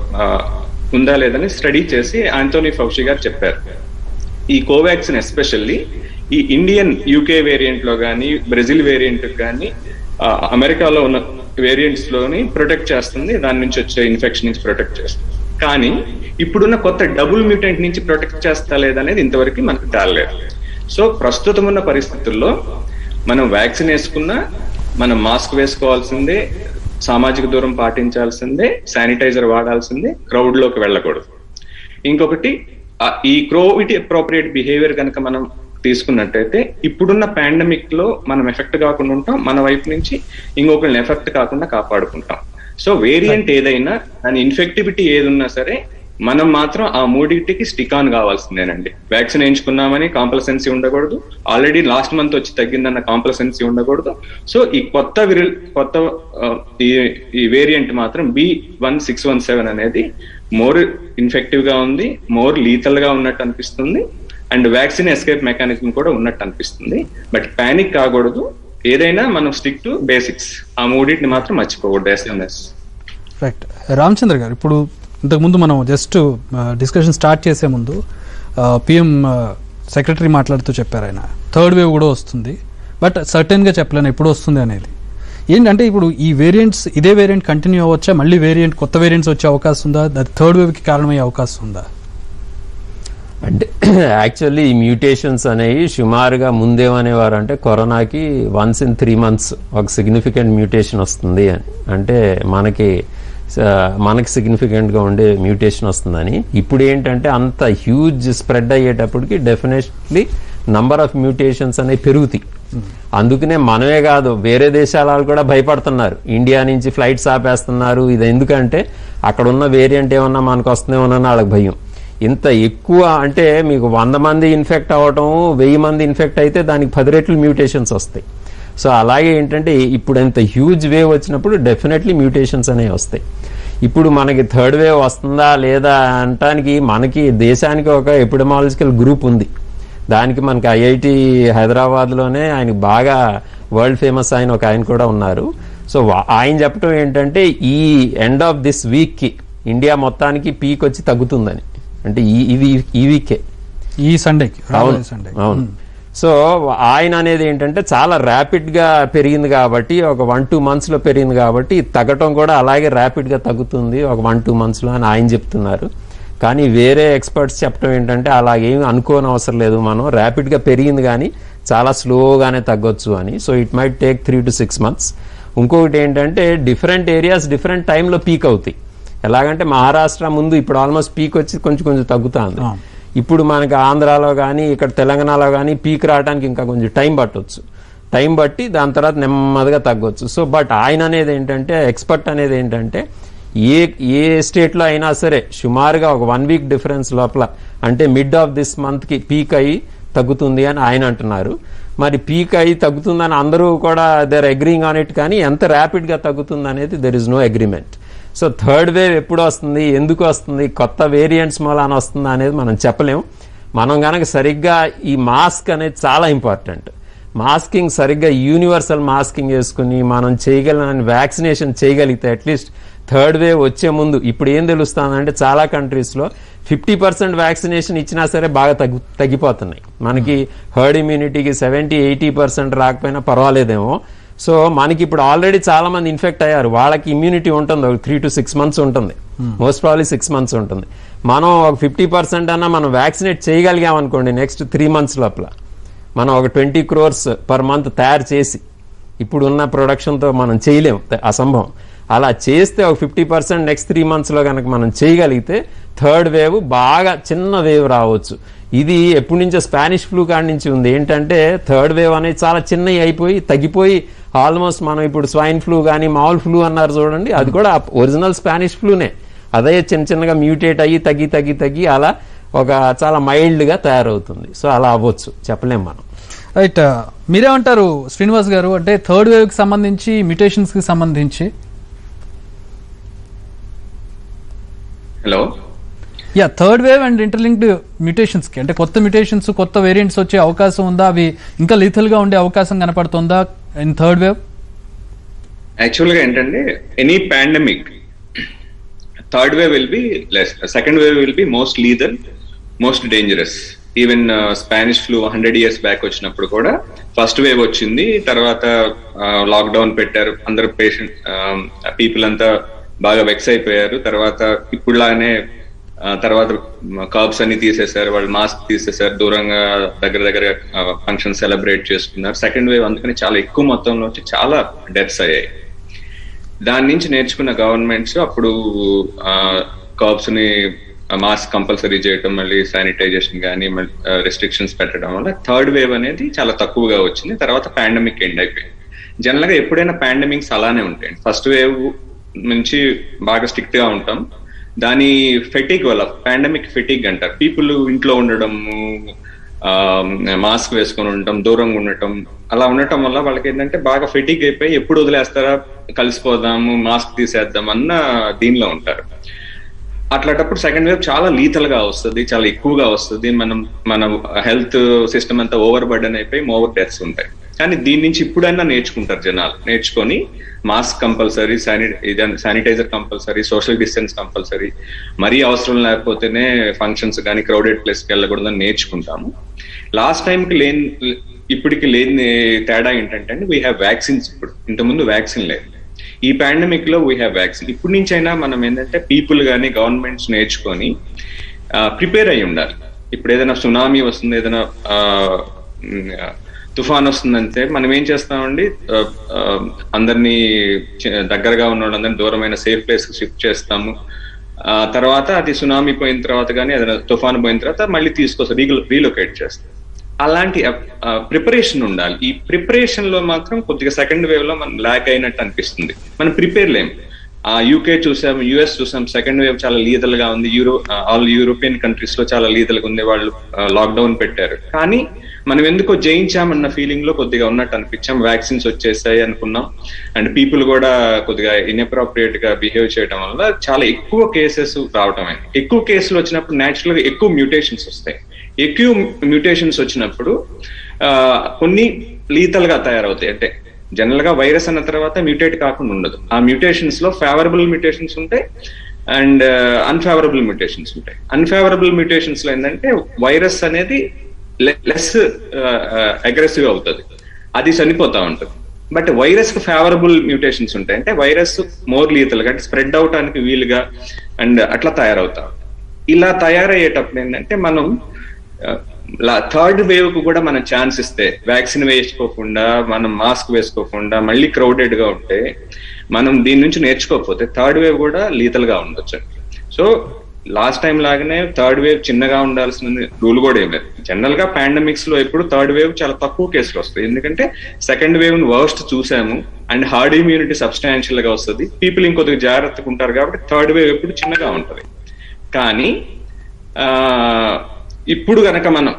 ఉందా లేదని స్టడీ చేసి ఆంటోనీ ఫౌషీ గారు చెప్పారు. ఈ కోవాక్సిన్ ఎస్పెషల్లీ ఈ ఇండియన్ యూకే వేరియంట్ లో కానీ బ్రెజిల్ వేరియంట్ కానీ అమెరికాలో ఉన్న వేరియంట్స్ లోని ప్రొటెక్ట్ చేస్తుంది, దాని నుంచి వచ్చే ఇన్ఫెక్షన్ నుంచి ప్రొటెక్ట్ చేస్తుంది. కానీ ఇప్పుడున్న కొత్త డబుల్ మ్యూటెంట్ నుంచి ప్రొటెక్ట్ చేస్తా లేదనేది ఇంతవరకు మనకు తేలలేదు. సో ప్రస్తుతం ఉన్న పరిస్థితుల్లో మనం వ్యాక్సిన్ వేసుకున్నా మనం మాస్క్ వేసుకోవాల్సిందే, సామాజిక దూరం పాటించాల్సిందే, శానిటైజర్ వాడాల్సిందే, క్రౌడ్ లోకి వెళ్ళకూడదు. ఇంకొకటి ఈ కోవిడ్ అప్రోప్రియేట్ బిహేవియర్ కనుక మనం తీసుకున్నట్టయితే ఇప్పుడున్న పాండమిక్ లో మనం ఎఫెక్ట్ కాకుండా ఉంటాం, మన వైపు నుంచి ఇంకొకరిని ఎఫెక్ట్ కాకుండా కాపాడుకుంటాం. సో వేరియంట్ ఏదైనా దాని ఇన్ఫెక్టివిటీ ఏదున్నా సరే మనం మాత్రం ఆ మూడింటికి స్టిక్ ఆన్ కావాల్సిందేనండి. వ్యాక్సిన్ వేయించుకున్నామని కాంప్లసెన్సీ ఉండకూడదు, ఆల్రెడీ లాస్ట్ మంత్ వచ్చి తగ్గిందన్న కాంప్లసెన్సీ ఉండకూడదు. సో ఈ కొత్త విరిల్ కొత్త ఈ వేరియంట్ మాత్రం B one six one seven అనేది మోర్ ఇన్ఫెక్టివ్ గా ఉంది, మోర్ లీతల్ గా ఉన్నట్టు అనిపిస్తుంది, అండ్ వ్యాక్సిన్ ఎస్కేప్ మెకానిజం కూడా ఉన్నట్టు అనిపిస్తుంది. బట్ పానిక్ కాకూడదు, ఏదైనా మనం స్టిక్ టు బేసిక్స్, ఆ మూడింటిని మాత్రం మర్చిపోకూడదు. SMS right. రామచంద్ర గారు, ఇప్పుడు ఇంతకుముందు మనం జస్ట్ డిస్కషన్ స్టార్ట్ చేసే ముందు పిఎం సెక్రటరీ మాట్లాడుతూ చెప్పారు ఆయన, థర్డ్ వేవ్ కూడా వస్తుంది, బట్ సర్టెన్గా చెప్పలేను ఎప్పుడు వస్తుంది అనేది. ఏంటంటే ఇప్పుడు ఈ వేరియంట్స్ ఇదే వేరియంట్ కంటిన్యూ అవ్వచ్చా, మళ్ళీ వేరియంట్ కొత్త వేరియంట్స్ వచ్చే అవకాశం ఉందా, అది థర్డ్ వేవ్కి కారణమయ్యే అవకాశం ఉందా? అంటే యాక్చువల్లీ ఈ మ్యూటేషన్స్ అనేవి సుమారుగా ముందేమనేవారు అంటే కరోనాకి వన్స్ ఇన్ త్రీ మంత్స్ ఒక సిగ్నిఫికెంట్ మ్యూటేషన్ వస్తుంది అని, అంటే మనకి మనకి సిగ్నిఫికెంట్గా ఉండే మ్యూటేషన్ వస్తుందని. ఇప్పుడు ఏంటంటే అంత హ్యూజ్ స్ప్రెడ్ అయ్యేటప్పటికి డెఫినెట్లీ నంబర్ ఆఫ్ మ్యూటేషన్స్ అనేవి పెరుగుతాయి. అందుకనే మనమే కాదు వేరే దేశాల వాళ్ళు కూడా భయపడుతున్నారు, ఇండియా నుంచి ఫ్లైట్స్ ఆపేస్తున్నారు. ఇది ఎందుకంటే అక్కడ ఉన్న వేరియంట్ ఏమన్నా మనకు వస్తుందేమోనని వాళ్ళకి భయం. ఇంత ఎక్కువ అంటే మీకు వంద మంది ఇన్ఫెక్ట్ అవ్వటం, వెయ్యి మంది ఇన్ఫెక్ట్ అయితే దానికి పది రెట్లు మ్యూటేషన్స్ వస్తాయి. సో అలాగే ఏంటంటే ఇప్పుడు ఎంత హ్యూజ్ వేవ్ వచ్చినప్పుడు డెఫినెట్లీ మ్యూటేషన్స్ అనేవి వస్తాయి. ఇప్పుడు మనకి థర్డ్ వేవ్ వస్తుందా లేదా అనటానికి మనకి దేశానికి ఒక ఎపిడమాలజికల్ గ్రూప్ ఉంది. దానికి మనకి ఐఐటి హైదరాబాద్లోనే ఆయన బాగా వరల్డ్ ఫేమస్ ఆయన ఒక ఆయన కూడా ఉన్నారు. సో ఆయన చెప్పడం ఏంటంటే ఈ ఎండ్ ఆఫ్ దిస్ వీక్కి ఇండియా మొత్తానికి పీక్ వచ్చి తగ్గుతుందని, అంటే ఈ ఈ వీకే ఈ సండేకి. అవును అవును. సో ఆయన అనేది ఏంటంటే చాలా ర్యాపిడ్గా పెరిగింది కాబట్టి, ఒక వన్ టూ మంత్స్లో పెరిగింది కాబట్టి తగ్గటం కూడా అలాగే ర్యాపిడ్గా తగ్గుతుంది ఒక వన్ టూ మంత్స్లో అని ఆయన చెప్తున్నారు. కానీ వేరే ఎక్స్పర్ట్స్ చెప్పడం ఏంటంటే అలాగేమి అనుకోని అవసరం లేదు, మనం ర్యాపిడ్గా పెరిగింది కానీ చాలా స్లోగానే తగ్గొచ్చు అని. So it might take three to six months. ఇంకొకటి ఏంటంటే డిఫరెంట్ ఏరియాస్ డిఫరెంట్ టైంలో పీక్ అవుతాయి. ఎలాగంటే మహారాష్ట్ర ముందు ఇప్పుడు ఆల్మోస్ట్ పీక్ వచ్చి కొంచెం కొంచెం తగ్గుతుంది. ఇప్పుడు మనకి ఆంధ్రాలో కానీ ఇక్కడ తెలంగాణలో కానీ పీక్ రావడానికి ఇంకా కొంచెం టైం పట్టవచ్చు. టైం బట్టి దాని తర్వాత నెమ్మదిగా తగ్గొచ్చు. సో బట్ ఆయన అనేది ఏంటంటే ఎక్స్పర్ట్ అనేది ఏంటంటే ఏ ఏ స్టేట్లో అయినా సరే సుమారుగా ఒక వన్ వీక్ డిఫరెన్స్ లోపల అంటే మిడ్ ఆఫ్ దిస్ మంత్కి పీక్ అయ్యి తగ్గుతుంది అని ఆయన అంటున్నారు. మరి పీక్ అయ్యి తగ్గుతుందని అందరూ కూడా దేర్ అగ్రీయింగ్ ఆన్ ఇట్, కానీ ఎంత ర్యాపిడ్గా తగ్గుతుంది అనేది there is no agreement. So third wave ఎప్పుడు వస్తుంది, ఎందుకు వస్తుంది, కొత్త వేరియంట్స్ మూలాన వస్తుందా అనేది మనం చెప్పలేము. మనం కనుక సరిగ్గా ఈ మాస్క్ అనేది చాలా ఇంపార్టెంట్. మాస్కింగ్ సరిగ్గా యూనివర్సల్ మాస్కింగ్ చేసుకుని మనం చేయగలిగిన వ్యాక్సినేషన్ చేయగలిగితే అట్లీస్ట్ థర్డ్ వేవ్ వచ్చే ముందు. ఇప్పుడు ఏం తెలుస్తుందంటే చాలా కంట్రీస్లో ఫిఫ్టీ పర్సెంట్ వ్యాక్సినేషన్ ఇచ్చినా సరే బాగా తగ్గు తగ్గిపోతున్నాయి. మనకి హర్డ్ ఇమ్యూనిటీకి సెవెంటీ ఎయిటీ పర్సెంట్ రాకపోయినా పర్వాలేదేమో. సో మనకి ఇప్పుడు ఆల్రెడీ చాలా మంది ఇన్ఫెక్ట్ అయ్యారు, వాళ్ళకి ఇమ్యూనిటీ ఉంటుంది ఒక త్రీ టు సిక్స్ మంత్స్ ఉంటుంది, మోస్ట్ ప్రాబ్లీ సిక్స్ మంత్స్ ఉంటుంది. మనం ఒక ఫిఫ్టీ పర్సెంట్ అన్నా మనం వ్యాక్సినేట్ చేయగలిగాం అనుకోండి నెక్స్ట్ త్రీ మంత్స్ లోపల మనం ఒక ట్వంటీ క్రోర్స్ పర్ మంత్ తయారు చేసి, ఇప్పుడున్న ప్రొడక్షన్తో మనం చేయలేము, అసంభవం. అలా చేస్తే ఒక ఫిఫ్టీ పర్సెంట్ నెక్స్ట్ త్రీ మంత్స్లో కనుక మనం చేయగలిగితే థర్డ్ వేవ్ బాగా చిన్న వేవ్ రావచ్చు. ఇది ఎప్పటి నుంచో స్పానిష్ ఫ్లూ కాడి నుంచి ఉంది. ఏంటంటే థర్డ్ వేవ్ అనేది చాలా చిన్నవి అయిపోయి తగ్గిపోయి ఆల్మోస్ట్ మనం ఇప్పుడు స్వైన్ ఫ్లూ కానీ మామూలు ఫ్లూ అన్నారు చూడండి, అది కూడా ఒరిజినల్ స్పానిష్ ఫ్లూనే. అదే చిన్న చిన్నగా మ్యూటేట్ అయ్యి తగ్గి తగ్గి తగ్గి అలా ఒక చాలా మైల్డ్గా తయారవుతుంది. సో అలా అవ్వచ్చు, చెప్పలేం మనం. రైట్, మీరేమంటారు శ్రీనివాస్ గారు? అంటే థర్డ్ వేవ్కి సంబంధించి మ్యూటేషన్స్కి సంబంధించి. Hello, yeah, third wave and interlinked మ్యూటేషన్స్కి అంటే కొత్త మ్యూటేషన్స్ కొత్త వేరియంట్స్ వచ్చే అవకాశం ఉందా? అవి ఇంకా లీథల్గా ఉండే అవకాశం కనపడుతుందా ఇన్ థర్డ్ వేవ్? యాక్చువల్గా ఏంటంటే any pandemic third wave will be less, second wave will be most lethal, most dangerous. Even Spanish flu hundred years back వచ్చినప్పుడు కూడా ఫస్ట్ వేవ్ వచ్చింది, తర్వాత లాక్డౌన్ పెట్టారు, అందరు పేషెంట్ పీపుల్ అంతా బాగా వెక్స్ అయిపోయారు. తర్వాత ఇప్పుడులానే తర్వాత కర్బ్స్ అన్ని తీసేశారు, వాళ్ళు మాస్క్ తీసేశారు, దూరంగా దగ్గర దగ్గర ఫంక్షన్ సెలబ్రేట్ చేసుకున్నారు. సెకండ్ వేవ్ అందుకని చాలా ఎక్కువ మొత్తంలో వచ్చి చాలా డెత్స్ అయ్యాయి. దాని నుంచి నేర్చుకున్న గవర్నమెంట్స్ అప్పుడు కర్బ్స్ ని మాస్క్ కంపల్సరీ చేయటం, మళ్ళీ శానిటైజేషన్ కానీ మళ్ళీ రెస్ట్రిక్షన్స్ పెట్టడం వల్ల థర్డ్ వేవ్ అనేది చాలా తక్కువగా వచ్చింది. తర్వాత పాండమిక్ ఎండ్ అయిపోయింది. జనరల్ గా ఎప్పుడైనా పాండమిక్స్ అలానే ఉంటాయి. ఫస్ట్ వేవ్ నుంచి బాగా స్ట్రిక్ట్ గా ఉంటాం, దాని ఫెటిక్ వల్ల పాండమిక్ ఫెటిక్ అంటారు. పీపుల్ ఇంట్లో ఉండడము, మాస్క్ వేసుకొని ఉండటం, దూరంగా ఉండటం, అలా ఉండటం వల్ల వాళ్ళకి ఏంటంటే బాగా ఫెటిక్ అయిపోయి ఎప్పుడు వదిలేస్తారా, కలిసిపోదాము, మాస్క్ తీసేద్దాం అన్న దీనిలో ఉంటారు. అట్లాంటప్పుడు సెకండ్ వేవ్ చాలా లీథల్ గా వస్తుంది, చాలా ఎక్కువగా వస్తుంది. మనం మన హెల్త్ సిస్టమ్ అంతా ఓవర్ బర్డెన్ అయిపోయి ఓవర్ డెత్స్ ఉంటాయి. కానీ దీని నుంచి ఇప్పుడైనా నేర్చుకుంటారు జనాలు. నేర్చుకొని మాస్క్ కంపల్సరీ, శాని sanitizer compulsory, social distance compulsory, మరీ అవసరం లేకపోతేనే ఫంక్షన్స్ కానీ క్రౌడెడ్ ప్లేస్కి వెళ్ళకూడదని నేర్చుకుంటాము. లాస్ట్ టైంకి లేని ఇప్పటికి లేని తేడా ఏంటంటే అండి, వీ హ్యావ్ వ్యాక్సిన్స్. ఇప్పుడు ఇంతకుముందు వ్యాక్సిన్ లేదు. ఈ పాండమిక్ లో వీ హ్యావ్ వ్యాక్సిన్. ఇప్పటి నుంచి అయినా మనం ఏంటంటే పీపుల్ కానీ గవర్నమెంట్స్ నేర్చుకొని ప్రిపేర్ అయి ఉండాలి. ఇప్పుడు ఏదైనా సునామీ వస్తుంది, ఏదైనా తుఫాన్ వస్తుందంటే మనం ఏం చేస్తామండి, అందరినీ దగ్గరగా ఉన్న వాళ్ళందరినీ దూరమైన సేఫ్ ప్లేస్ కి షిఫ్ట్ చేస్తాము. ఆ తర్వాత అది సునామీ పోయిన తర్వాత కానీ ఏదైనా తుఫాన్ పోయిన తర్వాత మళ్ళీ తీసుకొస్తాం, రీలో రీలొకేట్ చేస్తాం. అలాంటి ప్రిపరేషన్ ఉండాలి. ఈ ప్రిపరేషన్ లో మాత్రం కొద్దిగా సెకండ్ వేవ్ లో మనం ల్యాక్ అయినట్టు అనిపిస్తుంది. మనం ప్రిపేర్ లేము. ఆ యూకే చూసాం, యుఎస్ చూసాం, సెకండ్ వేవ్ చాలా లీదల్ గా ఉంది. యూరో ఆల్ యూరోపియన్ కంట్రీస్ లో చాలా లీదల్ గా ఉంది. వాళ్ళు లాక్డౌన్ పెట్టారు. కానీ మనం ఎందుకో జయించామన్న ఫీలింగ్ లో కొద్దిగా ఉన్నట్టు అనిపించాం. వ్యాక్సిన్స్ వచ్చేసాయి అనుకున్నాం. అండ్ పీపుల్ కూడా కొద్దిగా ఇన్అప్రోప్రియేట్ గా బిహేవ్ చేయడం వల్ల చాలా ఎక్కువ కేసెస్ రావటం అయింది. ఎక్కువ కేసులు వచ్చినప్పుడు న్యాచురల్ గా ఎక్కువ మ్యూటేషన్స్ వస్తాయి. ఎక్కువ మ్యూటేషన్స్ వచ్చినప్పుడు ఆ కొన్ని లీతల్ గా తయారవుతాయి. అంటే జనరల్ గా వైరస్ అన్న తర్వాత మ్యూటేట్ కాకుండా ఉండదు. ఆ మ్యూటేషన్స్ లో ఫేవరబుల్ మ్యూటేషన్స్ ఉంటాయి అండ్ అన్ఫేవరబుల్ మ్యూటేషన్స్ ఉంటాయి. అన్ఫేవరబుల్ మ్యూటేషన్స్ లో ఏంటంటే వైరస్ అనేది లెస్ అగ్రెసివ్ అవుతుంది, అది చనిపోతా ఉంటుంది. బట్ వైరస్ కు ఫేవరబుల్ మ్యూటేషన్స్ ఉంటాయి, అంటే వైరస్ మోర్ లీతల్ గా, అంటే స్ప్రెడ్ అవటానికి వీలుగా అండ్ అట్లా తయారవుతాం. ఇలా తయారయ్యేటప్పుడు ఏంటంటే మనం థర్డ్ వేవ్ కు కూడా మనం ఛాన్స్ ఇస్తే, వ్యాక్సిన్ వేసుకోకుండా మనం మాస్క్ వేసుకోకుండా మళ్ళీ క్రౌడెడ్ గా ఉంటే, మనం దీని నుంచి నేర్చుకోకపోతే థర్డ్ వేవ్ కూడా లీతల్ గా ఉండొచ్చు. సో లాస్ట్ టైం లాగానే థర్డ్ వేవ్ చిన్నగా ఉండాల్సిన రూల్ కూడా ఏం లేదు. జనరల్ గా పాండమిక్స్ లో ఎప్పుడు థర్డ్ వేవ్ చాలా తక్కువ కేసులు వస్తాయి, ఎందుకంటే సెకండ్ వేవ్ వర్స్ట్ చూసాము అండ్ హార్డ్ ఇమ్యూనిటీ సబ్స్టాన్షియల్ గా వస్తుంది. పీపుల్ ఇంకొద్దిగా జాగ్రత్తగా ఉంటారు కాబట్టి థర్డ్ వేవ్ ఎప్పుడు చిన్నగా ఉంటుంది. కానీ ఆ ఇప్పుడు కనుక మనం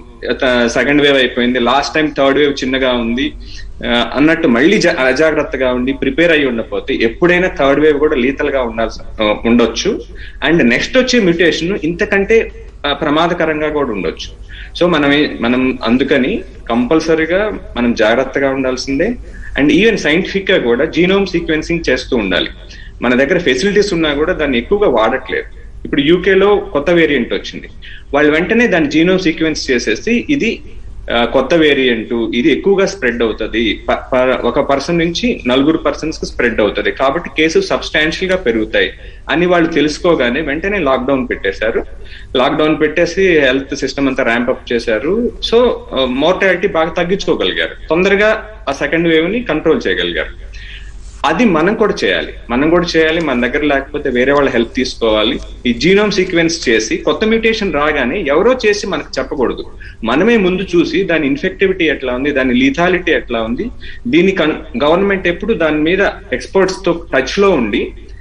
సెకండ్ వేవ్ అయిపోయింది, లాస్ట్ టైం థర్డ్ వేవ్ చిన్నగా ఉంది అన్నట్టు మళ్ళీ అజాగ్రత్తగా ఉండి ప్రిపేర్ అయ్యి ఉండకపోతే ఎప్పుడైనా థర్డ్ వేవ్ కూడా లీతల్ గా ఉండాల్సి ఉండొచ్చు. అండ్ నెక్స్ట్ వచ్చే మ్యూటేషన్ ఇంతకంటే ప్రమాదకరంగా కూడా ఉండొచ్చు. సో మనం మనం అందుకని కంపల్సరీగా మనం జాగ్రత్తగా ఉండాల్సిందే. అండ్ ఈవెన్ సైంటిఫిక్ గా కూడా జీనోమ్ సీక్వెన్సింగ్ చేస్తూ ఉండాలి. మన దగ్గర ఫెసిలిటీస్ ఉన్నా కూడా దాన్ని ఎక్కువగా వాడట్లేదు. ఇప్పుడు యూకేలో కొత్త వేరియంట్ వచ్చింది, వాళ్ళు వెంటనే దాన్ని జీనోమ్ సీక్వెన్స్ చేసేసి ఇది కొత్త వేరియంట్, ఇది ఎక్కువగా స్ప్రెడ్ అవుతుంది, ఒక పర్సన్ నుంచి నలుగురు పర్సన్స్ కి స్ప్రెడ్ అవుతుంది, కాబట్టి కేసులు సబ్స్టాన్షియల్ గా పెరుగుతాయి అని వాళ్ళు తెలుసుకోగానే వెంటనే లాక్డౌన్ పెట్టేశారు. లాక్డౌన్ పెట్టేసి హెల్త్ సిస్టమ్ అంతా ర్యాంప్ అప్ చేశారు. సో మోర్టాలిటీ బాగా తగ్గించుకోగలిగారు, తొందరగా ఆ సెకండ్ వేవ్ ని కంట్రోల్ చేయగలిగారు. అది మనం కూడా చేయాలి మనం కూడా చేయాలి మన దగ్గర లేకపోతే వేరే వాళ్ళ హెల్ప్ తీసుకోవాలి. ఈ జీనోమ్ సీక్వెన్స్ చేసి కొత్త మ్యూటేషన్ రాగానే ఎవరో చేసి మనకు చెప్పకూడదు, మనమే ముందు చూసి దాని ఇన్ఫెక్టివిటీ ఎట్లా ఉంది, దాని లీథాలిటీ ఎట్లా ఉంది, దీని గవర్నమెంట్ ఎప్పుడు దాని మీద ఎక్స్పర్ట్స్ తో టచ్ లో ఉండి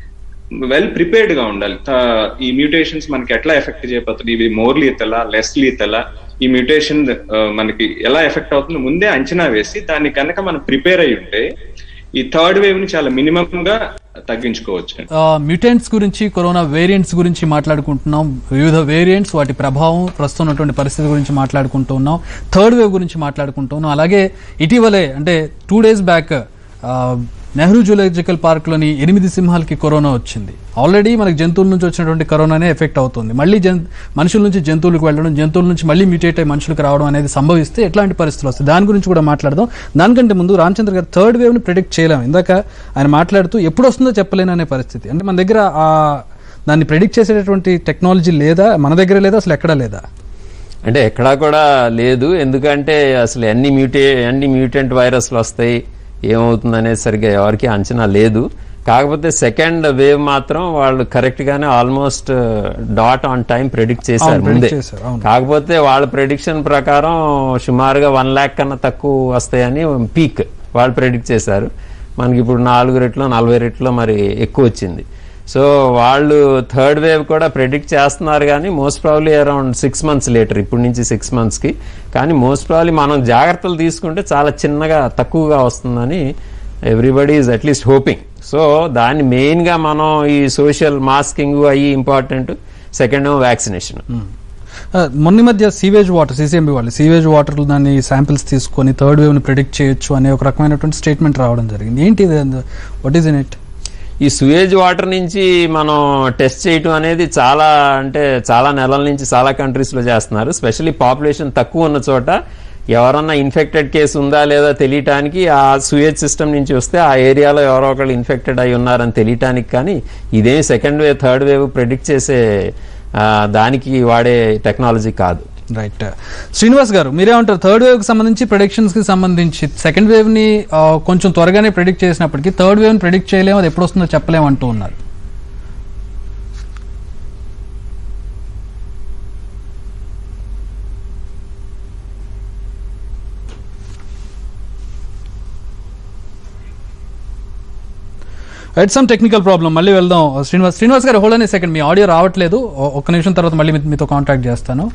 వెల్ ప్రిపేర్డ్ గా ఉండాలి. ఈ మ్యూటేషన్స్ మనకి ఎట్లా ఎఫెక్ట్ చేయబోతుంది, ఇవి మోర్ లీతలా లెస్ లీతలా, ఈ మ్యూటేషన్ మనకి ఎలా ఎఫెక్ట్ అవుతుందో ముందే అంచనా వేసి దాన్ని కనుక మనం ప్రిపేర్ అయి ఉంటే ఈ థర్డ్ వేవ్ ని చాలా మినిమం గా తగ్గించుకోవచ్చు. మ్యూటెంట్స్ గురించి, కరోనా వేరియంట్స్ గురించి మాట్లాడుకుంటున్నాం, వివిధ వేరియంట్స్ వాటి ప్రభావం, ప్రస్తుతం ఉన్నటువంటి పరిస్థితి గురించి మాట్లాడుకుంటున్నాం, థర్డ్ వేవ్ గురించి మాట్లాడుకుంటున్నాం. అలాగే ఇటీవలే అంటే two days back Nehru zoological park లోని ఎనిమిది సింహాలకి కరోనా వచ్చింది. ఆల్రెడీ మనకి జంతువుల నుంచి వచ్చినటువంటి కరోనానే ఎఫెక్ట్ అవుతుంది. మళ్ళీ జన్ మనుషుల నుంచి జంతువులకు వెళ్ళడం, జంతువుల నుంచి మళ్ళీ మ్యూటేట్ అయ్యి మనుషులకు రావడం అనేది సంభవిస్తే ఎట్లాంటి పరిస్థితులు వస్తాయి, దాని గురించి కూడా మాట్లాడదాం. దానికంటే ముందు రామచంద్ర గారు థర్డ్ వేవ్ ని ప్రిడిక్ట్ చేయలేము, ఇందాక ఆయన మాట్లాడుతూ ఎప్పుడు వస్తుందో చెప్పలేననే పరిస్థితి. అంటే మన దగ్గర ఆ దాన్ని ప్రిడిక్ట్ చేసేటటువంటి టెక్నాలజీ లేదా, మన దగ్గర లేదా, అసలు ఎక్కడా లేదా? అంటే ఎక్కడా కూడా లేదు. ఎందుకంటే అసలు ఎన్ని మ్యూటే ఎన్ని మ్యూటెంట్ వైరస్లు వస్తాయి, ఏమవుతుంది అనేది సరిగ్గా ఎవరికి అంచనా లేదు. కాకపోతే సెకండ్ వేవ్ మాత్రం వాళ్ళు కరెక్ట్ గానే almost dot on time predict చేశారు ముందే. కాకపోతే వాళ్ళ ప్రెడిక్షన్ ప్రకారం సుమారుగా వన్ ల్యాక్ కన్నా తక్కువ వస్తాయని పీక్ వాళ్ళు ప్రెడిక్ట్ చేశారు. మనకి ఇప్పుడు నాలుగు రెట్లో నలభై రెట్లో మరి ఎక్కువ వచ్చింది. సో వాళ్ళు థర్డ్ వేవ్ కూడా ప్రెడిక్ట్ చేస్తున్నారు, కానీ most probably around six months later, ఇప్పటి నుంచి సిక్స్ మంత్స్ కి. కానీ మోస్ట్ ప్రాబ్లీ మనం జాగ్రత్తలు తీసుకుంటే చాలా చిన్నగా తక్కువగా వస్తుందని everybody is at least hoping. So దాన్ని మెయిన్ గా మనం ఈ సోషల్ మాస్కింగ్ అయ్యి ఇంపార్టెంట్, సెకండ్ వ్యాక్సినేషన్. మొన్న మధ్య సీవేజ్ వాటర్ సీసీఎంబీ వాళ్ళు సీవేజ్ వాటర్ దాన్ని శాంపిల్స్ తీసుకొని థర్డ్ వేవ్ని ప్రిడిక్ట్ చేయొచ్చు అనే ఒక రకమైనటువంటి స్టేట్మెంట్ రావడం జరిగింది. ఏంటి వాట్ ఈస్ ఇన్ ఇట్? ఈ సుయేజ్ వాటర్ నుంచి మనం టెస్ట్ చేయటం అనేది చాలా అంటే చాలా నెలల నుంచి చాలా కంట్రీస్లో చేస్తున్నారు. స్పెషల్లీ పాపులేషన్ తక్కువ ఉన్న చోట ఎవరన్నా ఇన్ఫెక్టెడ్ కేసు ఉందా లేదా తెలియటానికి ఆ సుయేజ్ సిస్టమ్ నుంచి వస్తే ఆ ఏరియాలో ఎవరో ఒకళ్ళు ఇన్ఫెక్టెడ్ అయి ఉన్నారని తెలియటానికి, కానీ ఇదే second wave third wave predict చేసే దానికి వాడే టెక్నాలజీ కాదు. రైట్. శ్రీనివాస్ గారు మీరేమంటారు? థర్డ్ వేవ్ కి సంబంధించి ప్రెడిక్షన్స్ కి సంబంధించి సెకండ్ వేవ్ ని కొంచెం త్వరగానే ప్రెడిక్ట్ చేసినప్పటికీ థర్డ్ వేవ్ ని ప్రెడిక్ట్ చేయలేము, అది ఎప్పుడు వస్తుందో చెప్పలేము అంటూ ఉన్నారు. Right, some technical problem. మళ్ళీ వెళ్దాం. శ్రీనివాస్ శ్రీనివాస్ గారు హోల్డ్ అనే సెకండ్, మీ ఆడియో రావట్లేదు. ఒక్క నిమిషం తర్వాత మళ్ళీ మీతో కాంటాక్ట్ చేస్తాను.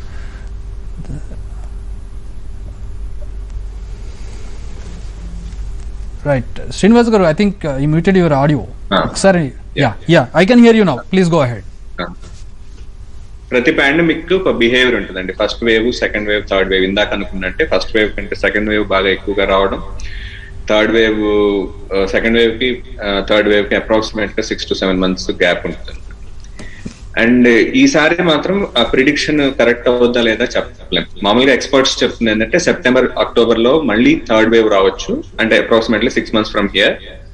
రైట్, శ్రీనివాస్ గారు I think you muted your audio. ఒకసారి yeah yeah I can hear you now, please go ahead. ప్రతి పాండమిక్ ఒక బిహేవియర్ ఉంటుందండి. First wave, second wave, third wave. ఇందాక అనుకున్నట్టే ఫస్ట్ వేవ్ కంటే సెకండ్ వేవ్ బాగా ఎక్కువగా రావడం, థర్డ్ వేవ్ సెకండ్ వేవ్ కి థర్డ్ వేవ్ కి అప్రాక్సిమేట్ గా six to seven months gap ఉంటుంది. అండ్ ఈసారి మాత్రం ఆ ప్రిడిక్షన్ కరెక్ట్ అవుద్దా లేదా చెప్పలేం. మామూలుగా ఎక్స్పర్ట్స్ చెప్తుంది ఏంటంటే సెప్టెంబర్ అక్టోబర్ లో మళ్ళీ థర్డ్ వేవ్ రావచ్చు, అంటే approximately six months from here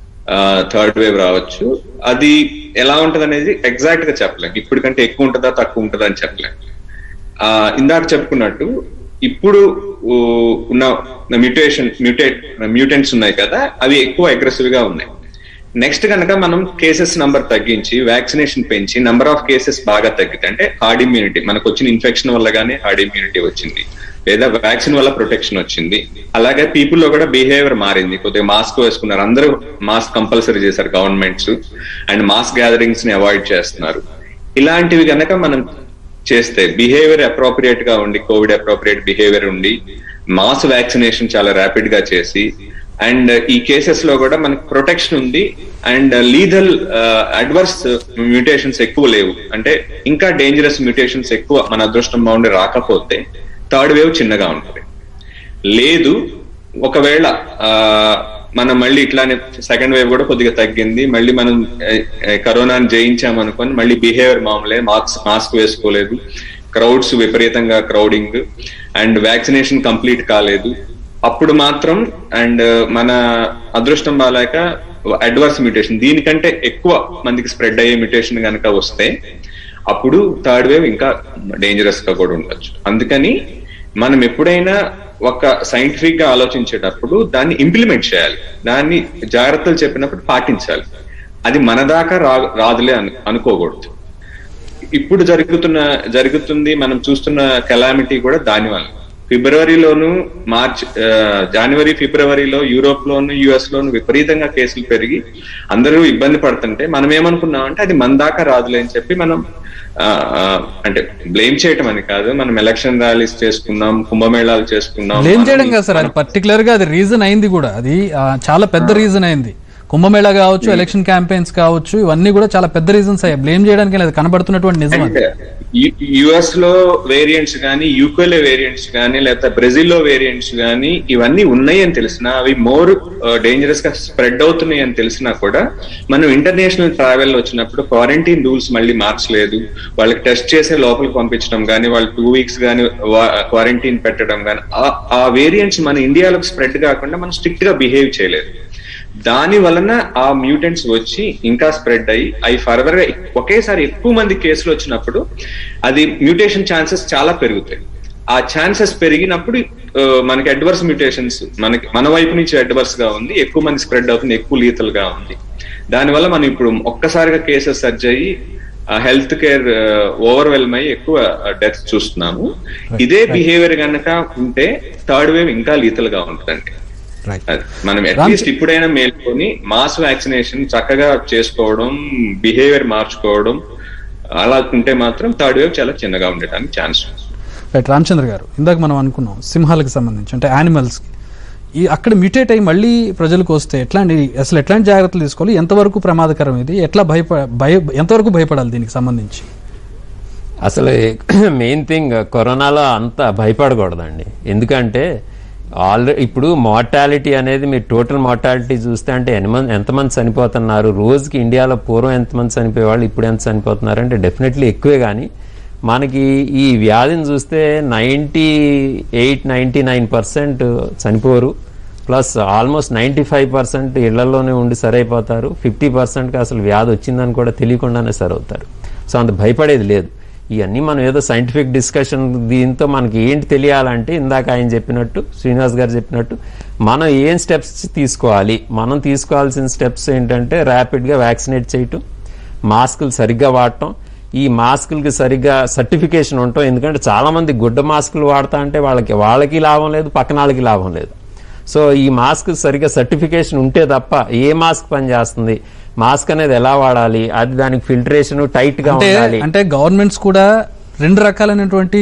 third wave రావచ్చు. అది ఎలా ఉంటది అనేది ఎగ్జాక్ట్ గా చెప్పలేం. ఇప్పటికంటే ఎక్కువ ఉంటుందా తక్కువ ఉంటుందా అని చెప్పలేం. ఆ ఇందాక చెప్పుకున్నట్టు ఇప్పుడు ఉన్న మ్యూటేషన్ మ్యూటేట్ మ్యూటెంట్స్ ఉన్నాయి కదా, అవి ఎక్కువ అగ్రెసివ్ గా ఉన్నాయి. నెక్స్ట్ కనుక మనం కేసెస్ నంబర్ తగ్గించి వ్యాక్సినేషన్ పెంచి నంబర్ ఆఫ్ కేసెస్ బాగా తగ్గితే, అంటే హార్డ్ ఇమ్యూనిటీ, మనకు వచ్చిన ఇన్ఫెక్షన్ వల్ల గానీ హార్డ్ ఇమ్యూనిటీ వచ్చింది, లేదా వ్యాక్సిన్ వల్ల ప్రొటెక్షన్ వచ్చింది. అలాగే పీపుల్ లో కూడా బిహేవియర్ మారింది. కొద్దిగా మాస్క్ వేసుకున్నారు, అందరూ మాస్క్ కంపల్సరీ చేశారు గవర్నమెంట్స్, అండ్ మాస్ గ్యాదరింగ్స్ ని అవాయిడ్ చేస్తున్నారు. ఇలాంటివి కనుక మనం చేస్తే బిహేవియర్ అప్రోప్రియేట్ గా ఉండి, కోవిడ్ అప్రోప్రియేట్ బిహేవియర్ ఉండి, మాస్ వ్యాక్సినేషన్ చాలా ర్యాపిడ్ గా చేసి, అండ్ ఈ కేసెస్ లో కూడా మనకు ప్రొటెక్షన్ ఉంది, అండ్ లీగల్ అడ్వర్స్ మ్యూటేషన్స్ ఎక్కువ లేవు, అంటే ఇంకా డేంజరస్ మ్యూటేషన్స్ ఎక్కువ మన అదృష్టం బాగుండి రాకపోతే థర్డ్ వేవ్ చిన్నగా ఉంటుంది. లేదు ఒకవేళ ఆ మనం మళ్ళీ ఇట్లానే సెకండ్ వేవ్ కూడా కొద్దిగా తగ్గింది, మళ్ళీ మనం కరోనాని జయించామనుకొని మళ్ళీ బిహేవియర్ మామూలే, మాస్క్ మాస్క్ వేసుకోలేదు, క్రౌడ్స్ విపరీతంగా క్రౌడింగ్, అండ్ వ్యాక్సినేషన్ కంప్లీట్ కాలేదు, అప్పుడు మాత్రం అండ్ మన అదృష్టం బాలేక అడ్వర్స్ మ్యూటేషన్ దీనికంటే ఎక్కువ మందికి స్ప్రెడ్ అయ్యే మ్యూటేషన్ కనుక వస్తే అప్పుడు థర్డ్ వేవ్ ఇంకా డేంజరస్ గా కూడా ఉండొచ్చు. అందుకని మనం ఎప్పుడైనా ఒక సైంటిఫిక్ గా ఆలోచించేటప్పుడు దాన్ని ఇంప్లిమెంట్ చేయాలి, దాన్ని జాగ్రత్తలు చెప్పినప్పుడు పాటించాలి. అది మన దాకా రా రాదులే అను అనుకోకూడదు. ఇప్పుడు జరుగుతున్న జరుగుతుంది మనం చూస్తున్న కెలామిటీ కూడా దాని వల్ల. ఫిబ్రవరిలోను మార్చ్ జనవరి ఫిబ్రవరిలో యూరోప్ లోను యుఎస్ లోను విపరీతంగా కేసులు పెరిగి అందరూ ఇబ్బంది పడుతుంటే మనం ఏమనుకున్నాం అంటే అది మన దాకా రాదులే అని చెప్పి మనం అంటే బ్లేమ్ చేయటం అని కాదు, మనం ఎలక్షన్ ర్యాలీస్ చేసుకున్నాం, కుంభమేళాలు చేసుకున్నాం. బ్లేమ్ చేయడం కాదు సార్, అది పర్టికులర్ గా అది రీజన్ అయింది కూడా, అది చాలా పెద్ద రీజన్ అయింది. కుంభమేళా కావచ్చు, ఎలక్షన్ క్యాంపెయిన్స్ కావచ్చు, ఇవన్నీ కూడా చాలా పెద్ద రీజన్స్ అయ్యాయి. బ్లేమ్ చేయడానికి లేదు, కనబడుతున్నటువంటి నిజం. యుఎస్ లో వేరియంట్స్ కానీ, యూకేలో వేరియంట్స్ కానీ, లేకపోతే బ్రెజిల్లో వేరియంట్స్ కానీ ఇవన్నీ ఉన్నాయి అని తెలిసినా, అవి మోర్ డేంజరస్ గా స్ప్రెడ్ అవుతున్నాయి అని తెలిసినా కూడా మనం ఇంటర్నేషనల్ ట్రావెల్ వచ్చినప్పుడు క్వారంటైన్ రూల్స్ మళ్ళీ మార్చలేదు. వాళ్ళకి టెస్ట్ చేసే లోపలికి పంపించడం కానీ, వాళ్ళు టూ వీక్స్ కానీ క్వారంటైన్ పెట్టడం కానీ, ఆ వేరియంట్స్ మన ఇండియాలోకి స్ప్రెడ్ కాకుండా మనం స్ట్రిక్ట్ గా బిహేవ్ చేయలేదు. దాని వలన ఆ మ్యూటెంట్స్ వచ్చి ఇంకా స్ప్రెడ్ అయ్యి అవి ఫర్దర్ గా ఒకేసారి ఎక్కువ మంది కేసులు వచ్చినప్పుడు అది మ్యూటేషన్ ఛాన్సెస్ చాలా పెరుగుతాయి. ఆ ఛాన్సెస్ పెరిగినప్పుడు మనకి అడ్వర్స్ మ్యూటేషన్స్ మనకి మన వైపు నుంచి అడ్వర్స్ గా ఉంది, ఎక్కువ మంది స్ప్రెడ్ అవుతుంది, ఎక్కువ లీతల్ గా ఉంది. దానివల్ల మనం ఇప్పుడు ఒక్కసారిగా కేసెస్ సర్జ్ అయ్యి హెల్త్ కేర్ ఓవర్వెల్మ్ అయ్యి ఎక్కువ డెత్స్ చూస్తున్నాము. ఇదే బిహేవియర్ కనుక ఉంటే థర్డ్ వేవ్ ఇంకా లీతల్ గా ఉంటుందండి. మనం అట్లీస్ట్ ఇప్పుడైనా మేల్కొని మాస్ వ్యాక్సినేషన్ చక్కగా చేసుకోవడం, బిహేవియర్ మార్చుకోవడం, అలా ఉంటే మాత్రం థర్డ్ వేవ్ చాలా చిన్నగా ఉండటానికి ఛాన్స్. రైట్, రామచంద్ర గారు ఇందాక మనం అనుకున్నాం సింహాలకు సంబంధించి, అంటే యానిమల్స్ ఈ అక్కడ మ్యూటేట్ అయ్యి మళ్ళీ ప్రజలకు వస్తే ఎట్లాంటి అసలు ఎట్లాంటి జాగ్రత్తలు తీసుకోవాలి, ఎంతవరకు ప్రమాదకరం, ఇది ఎట్లా భయప భయ ఎంతవరకు భయపడాలి దీనికి సంబంధించి? అసలు మెయిన్ థింగ్ కరోనాలో అంత భయపడకూడదండి. ఎందుకంటే ఆల్రెడీ ఇప్పుడు మార్టాలిటీ అనేది మీరు టోటల్ మార్టాలిటీ చూస్తే అంటే ఎన్ని ఎంతమంది చనిపోతున్నారు రోజుకి, ఇండియాలో పూర్వం ఎంతమంది చనిపోయేవాళ్ళు ఇప్పుడు ఎంత చనిపోతున్నారు అంటే డెఫినెట్లీ ఎక్కువే. కానీ మనకి ఈ వ్యాధిని చూస్తే ninety eight ninety nine percent చనిపోరు, plus almost ninety five percent ఇళ్లలోనే ఉండి సరైపోతారు, ఫిఫ్టీ పర్సెంట్కి అసలు వ్యాధి వచ్చిందని కూడా తెలియకుండానే సరవుతారు. సో అంత భయపడేది లేదు. ఇవన్నీ మనం ఏదో సైంటిఫిక్ డిస్కషన్ దీంతో మనకి ఏంటి తెలియాలంటే ఇందాక ఆయన చెప్పినట్టు, శ్రీనివాస్ గారు చెప్పినట్టు, మనం ఏం స్టెప్స్ తీసుకోవాలి, మనం తీసుకోవాల్సిన స్టెప్స్ ఏంటంటే ర్యాపిడ్గా వ్యాక్సినేట్ చేయటం, మాస్కులు సరిగ్గా వాడటం, ఈ మాస్కులకి సరిగ్గా సర్టిఫికేషన్ ఉండటం. ఎందుకంటే చాలామంది గుడ్డ మాస్కులు వాడతా అంటే వాళ్ళకి వాళ్ళకి లాభం లేదు, పక్కన వాళ్ళకి లాభం లేదు. సో ఈ మాస్క్ సరిగ్గా సర్టిఫికేషన్ ఉంటే తప్ప ఏ మాస్క్ పని చేస్తుంది, మాస్క్ అనేది ఎలా వాడాలి, అది దానికి ఫిల్టరేషన్ టైట్ గా ఉండాలి. అంటే గవర్నమెంట్స్ కూడా రెండు రకాలైనటువంటి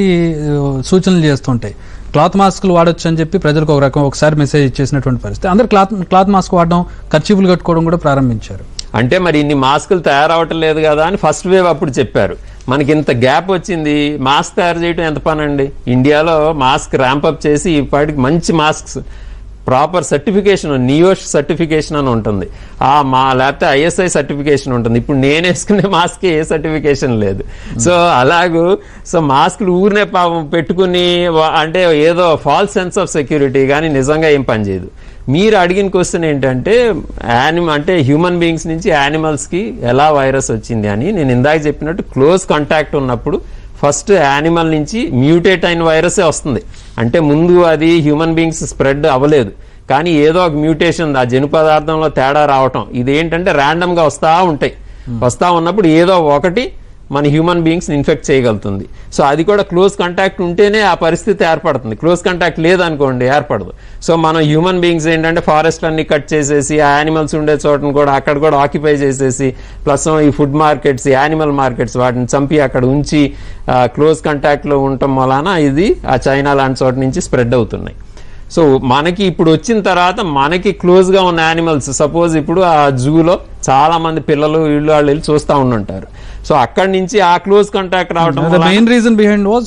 సూచనలు చేస్తుంటాయి. క్లాత్ మాస్కులు వాడొచ్చు అని చెప్పి ప్రజలకు ఒక రకం ఒకసారి మెసేజ్ ఇచ్చేసినటువంటి పరిస్థితి. అందరు క్లాత్ క్లాత్ మాస్క్ వాడడం, ఖర్చీపులు కట్టుకోవడం కూడా ప్రారంభించారు. అంటే మరి ఇన్ని మాస్కులు తయారవటం లేదు కదా అని ఫస్ట్ వేవ్ అప్పుడు చెప్పారు. మనకి ఇంత గ్యాప్ వచ్చింది, మాస్క్ తయారు చేయడం ఎంత పని అండి. ఇండియాలో మాస్క్ ర్యాంపప్ చేసి ఇప్పటికి మంచి masks proper certification, NIOSH certification అని ఉంటుంది, ఆ మా లేకపోతే ఐఎస్ఐ సర్టిఫికేషన్ ఉంటుంది. ఇప్పుడు నేను వేసుకునే మాస్క్ ఏ సర్టిఫికేషన్ లేదు. సో అలాగూ సో మాస్కులు ఊరినే పాపం పెట్టుకుని అంటే ఏదో ఫాల్స్ సెన్స్ ఆఫ్ సెక్యూరిటీ కానీ నిజంగా ఏం పనిచేయదు. మీరు అడిగిన క్వశ్చన్ ఏంటంటే యానిమ అంటే హ్యూమన్ బీయింగ్స్ నుంచి యానిమల్స్కి ఎలా వైరస్ వచ్చింది అని. నేను ఇందాక చెప్పినట్టు క్లోజ్ కాంటాక్ట్ ఉన్నప్పుడు ఫస్ట్ యానిమల్ నుంచి మ్యూటేట్ అయిన వైరసే వస్తుంది. అంటే ముందు అది హ్యూమన్ బీయింగ్స్ స్ప్రెడ్ అవ్వలేదు, కానీ ఏదో ఒక మ్యూటేషన్ ఆ జను పదార్థంలో తేడా రావటం, ఇదేంటంటే ర్యాండమ్గా వస్తూ ఉంటాయి. వస్తూ ఉన్నప్పుడు ఏదో ఒకటి మన హ్యూమన్ బీయింగ్స్ ఇన్ఫెక్ట్ చేయగలుగుతుంది. సో అది కూడా క్లోజ్ కాంటాక్ట్ ఉంటేనే ఆ పరిస్థితి ఏర్పడుతుంది. క్లోజ్ కాంటాక్ట్ లేదనుకోండి ఏర్పడదు. సో మనం హ్యూమన్ బీయింగ్స్ ఏంటంటే ఫారెస్ట్ అన్ని కట్ చేసేసి ఆ యానిమల్స్ ఉండే చోటను కూడా అక్కడ కూడా ఆక్యుపై చేసేసి, ప్లస్ ఈ ఫుడ్ మార్కెట్స్, యానిమల్ మార్కెట్స్ వాటిని చంపి అక్కడ ఉంచి క్లోజ్ కాంటాక్ట్లో ఉండటం వలన ఇది ఆ చైనా లాంటి చోట నుంచి స్ప్రెడ్ అవుతున్నాయి. సో మనకి ఇప్పుడు వచ్చిన తర్వాత మనకి క్లోజ్గా ఉన్న యానిమల్స్, సపోజ్ ఇప్పుడు ఆ జూలో చాలా మంది పిల్లలు వీళ్ళు వాళ్ళు వెళ్ళి చూస్తూ ఉండుంటారు. సో అక్కడి నుంచి ఆ క్లోజ్ కాంటాక్ట్ రావడం main reason behind was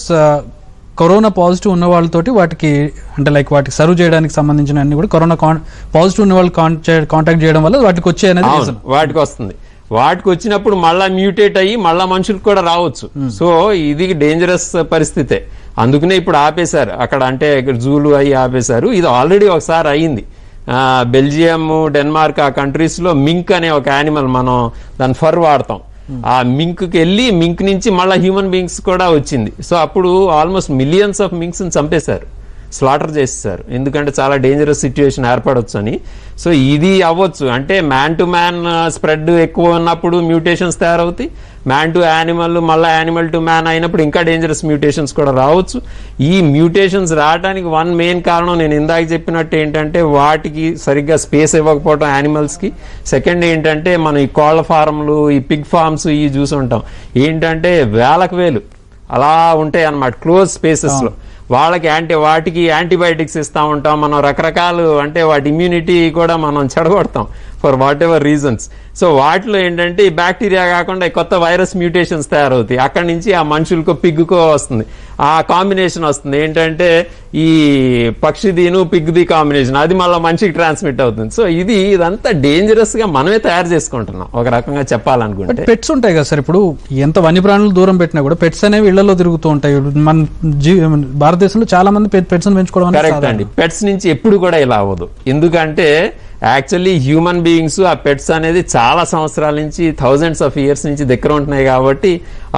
corona positive ఉన్న వాళ్ళతోటి వాటికి అంటే లైక్ వాటికి సర్వ్ చేయడానికి సంబంధించిన అన్ని కూడా కరోనా పాజిటివ్ ఉన్న వాళ్ళు కాంటాక్ట్ చేయడం వల్ల వాటికి వచ్చే అనేది వాటికి వస్తుంది. వాటికి వచ్చినప్పుడు మళ్ళా మ్యూటేట్ అయ్యి మళ్ళా మనుషులకు కూడా రావచ్చు. సో ఇది డేంజరస్ పరిస్థితే. అందుకనే ఇప్పుడు ఆపేశారు అక్కడ, అంటే జూలు అయ్యి ఆపేశారు. ఇది ఆల్రెడీ ఒకసారి అయింది. బెల్జియం, డెన్మార్క్ ఆ కంట్రీస్లో మింక్ అనే ఒక యానిమల్, మనం దాని ఫర్ వాడతాం, ఆ మింక్కి వెళ్ళి మింక్ నుంచి మళ్ళీ హ్యూమన్ బీయింగ్స్ కూడా వచ్చింది. సో అప్పుడు ఆల్మోస్ట్ మిలియన్స్ ఆఫ్ మింక్స్ని చంపేశారు, స్లాటర్ చేసేసారు. ఎందుకంటే చాలా డేంజరస్ సిచ్యువేషన్ ఏర్పడవచ్చు అని. సో ఇది అవ్వచ్చు, అంటే మ్యాన్ టు మ్యాన్ స్ప్రెడ్ ఎక్కువ ఉన్నప్పుడు మ్యూటేషన్స్ తయారవుతాయి. మ్యాన్ టు యానిమల్, మళ్ళీ యానిమల్ టు మ్యాన్ అయినప్పుడు ఇంకా డేంజరస్ మ్యూటేషన్స్ కూడా రావచ్చు. ఈ మ్యూటేషన్స్ రావడానికి వన్ మెయిన్ కారణం నేను ఇందాక చెప్పినట్టు ఏంటంటే వాటికి సరిగ్గా స్పేస్ ఇవ్వకపోవడం యానిమల్స్కి. సెకండ్ ఏంటంటే మనం ఈ కోళ్ల ఫారంలు, ఈ పిగ్ ఫార్మ్స్ ఇవి చూసి ఉంటాం, ఏంటంటే వేలకు వేలు అలా ఉంటాయి అన్నమాట క్లోజ్ స్పేసెస్లో. వాళ్ళకి యాంటీ వాటికి యాంటీబయాటిక్స్ ఇస్తూ ఉంటాం మనం, రకరకాలు అంటే వాటి ఇమ్యూనిటీ కూడా మనం చెడగొడతాం for whatever reasons. So వాటిలో ఏంటంటే ఈ బ్యాక్టీరియా కాకుండా కొత్త వైరస్ మ్యూటేషన్స్ తయారవుతాయి. అక్కడి నుంచి ఆ మనుషులకో పిగ్గుకో వస్తుంది, ఆ కాంబినేషన్ వస్తుంది. ఏంటంటే ఈ పక్షిదీను పిగ్ది కాంబినేషన్, అది మళ్ళీ మనిషికి ట్రాన్స్మిట్ అవుతుంది. సో ఇది ఇదంతా డేంజరస్ గా మనమే తయారు చేసుకుంటున్నాం ఒక రకంగా చెప్పాలనుకుంటే. పెట్స్ ఉంటాయి కదా సార్, ఇప్పుడు ఎంత వన్యప్రాణులు దూరం పెట్టినా కూడా పెట్స్ అనేవి ఇళ్లలో తిరుగుతూ ఉంటాయి. మన భారతదేశంలో చాలా మంది పెట్స్ పెంచుకోవడం కరెక్ట్ అండి. పెట్స్ నుంచి ఎప్పుడు కూడా ఇలా అవ్వదు. ఎందుకంటే యాక్చువల్లీ హ్యూమన్ బీయింగ్స్ ఆ పెట్స్ అనేది చాలా సంవత్సరాల నుంచి, థౌజండ్స్ ఆఫ్ ఇయర్స్ నుంచి దగ్గర ఉంటున్నాయి కాబట్టి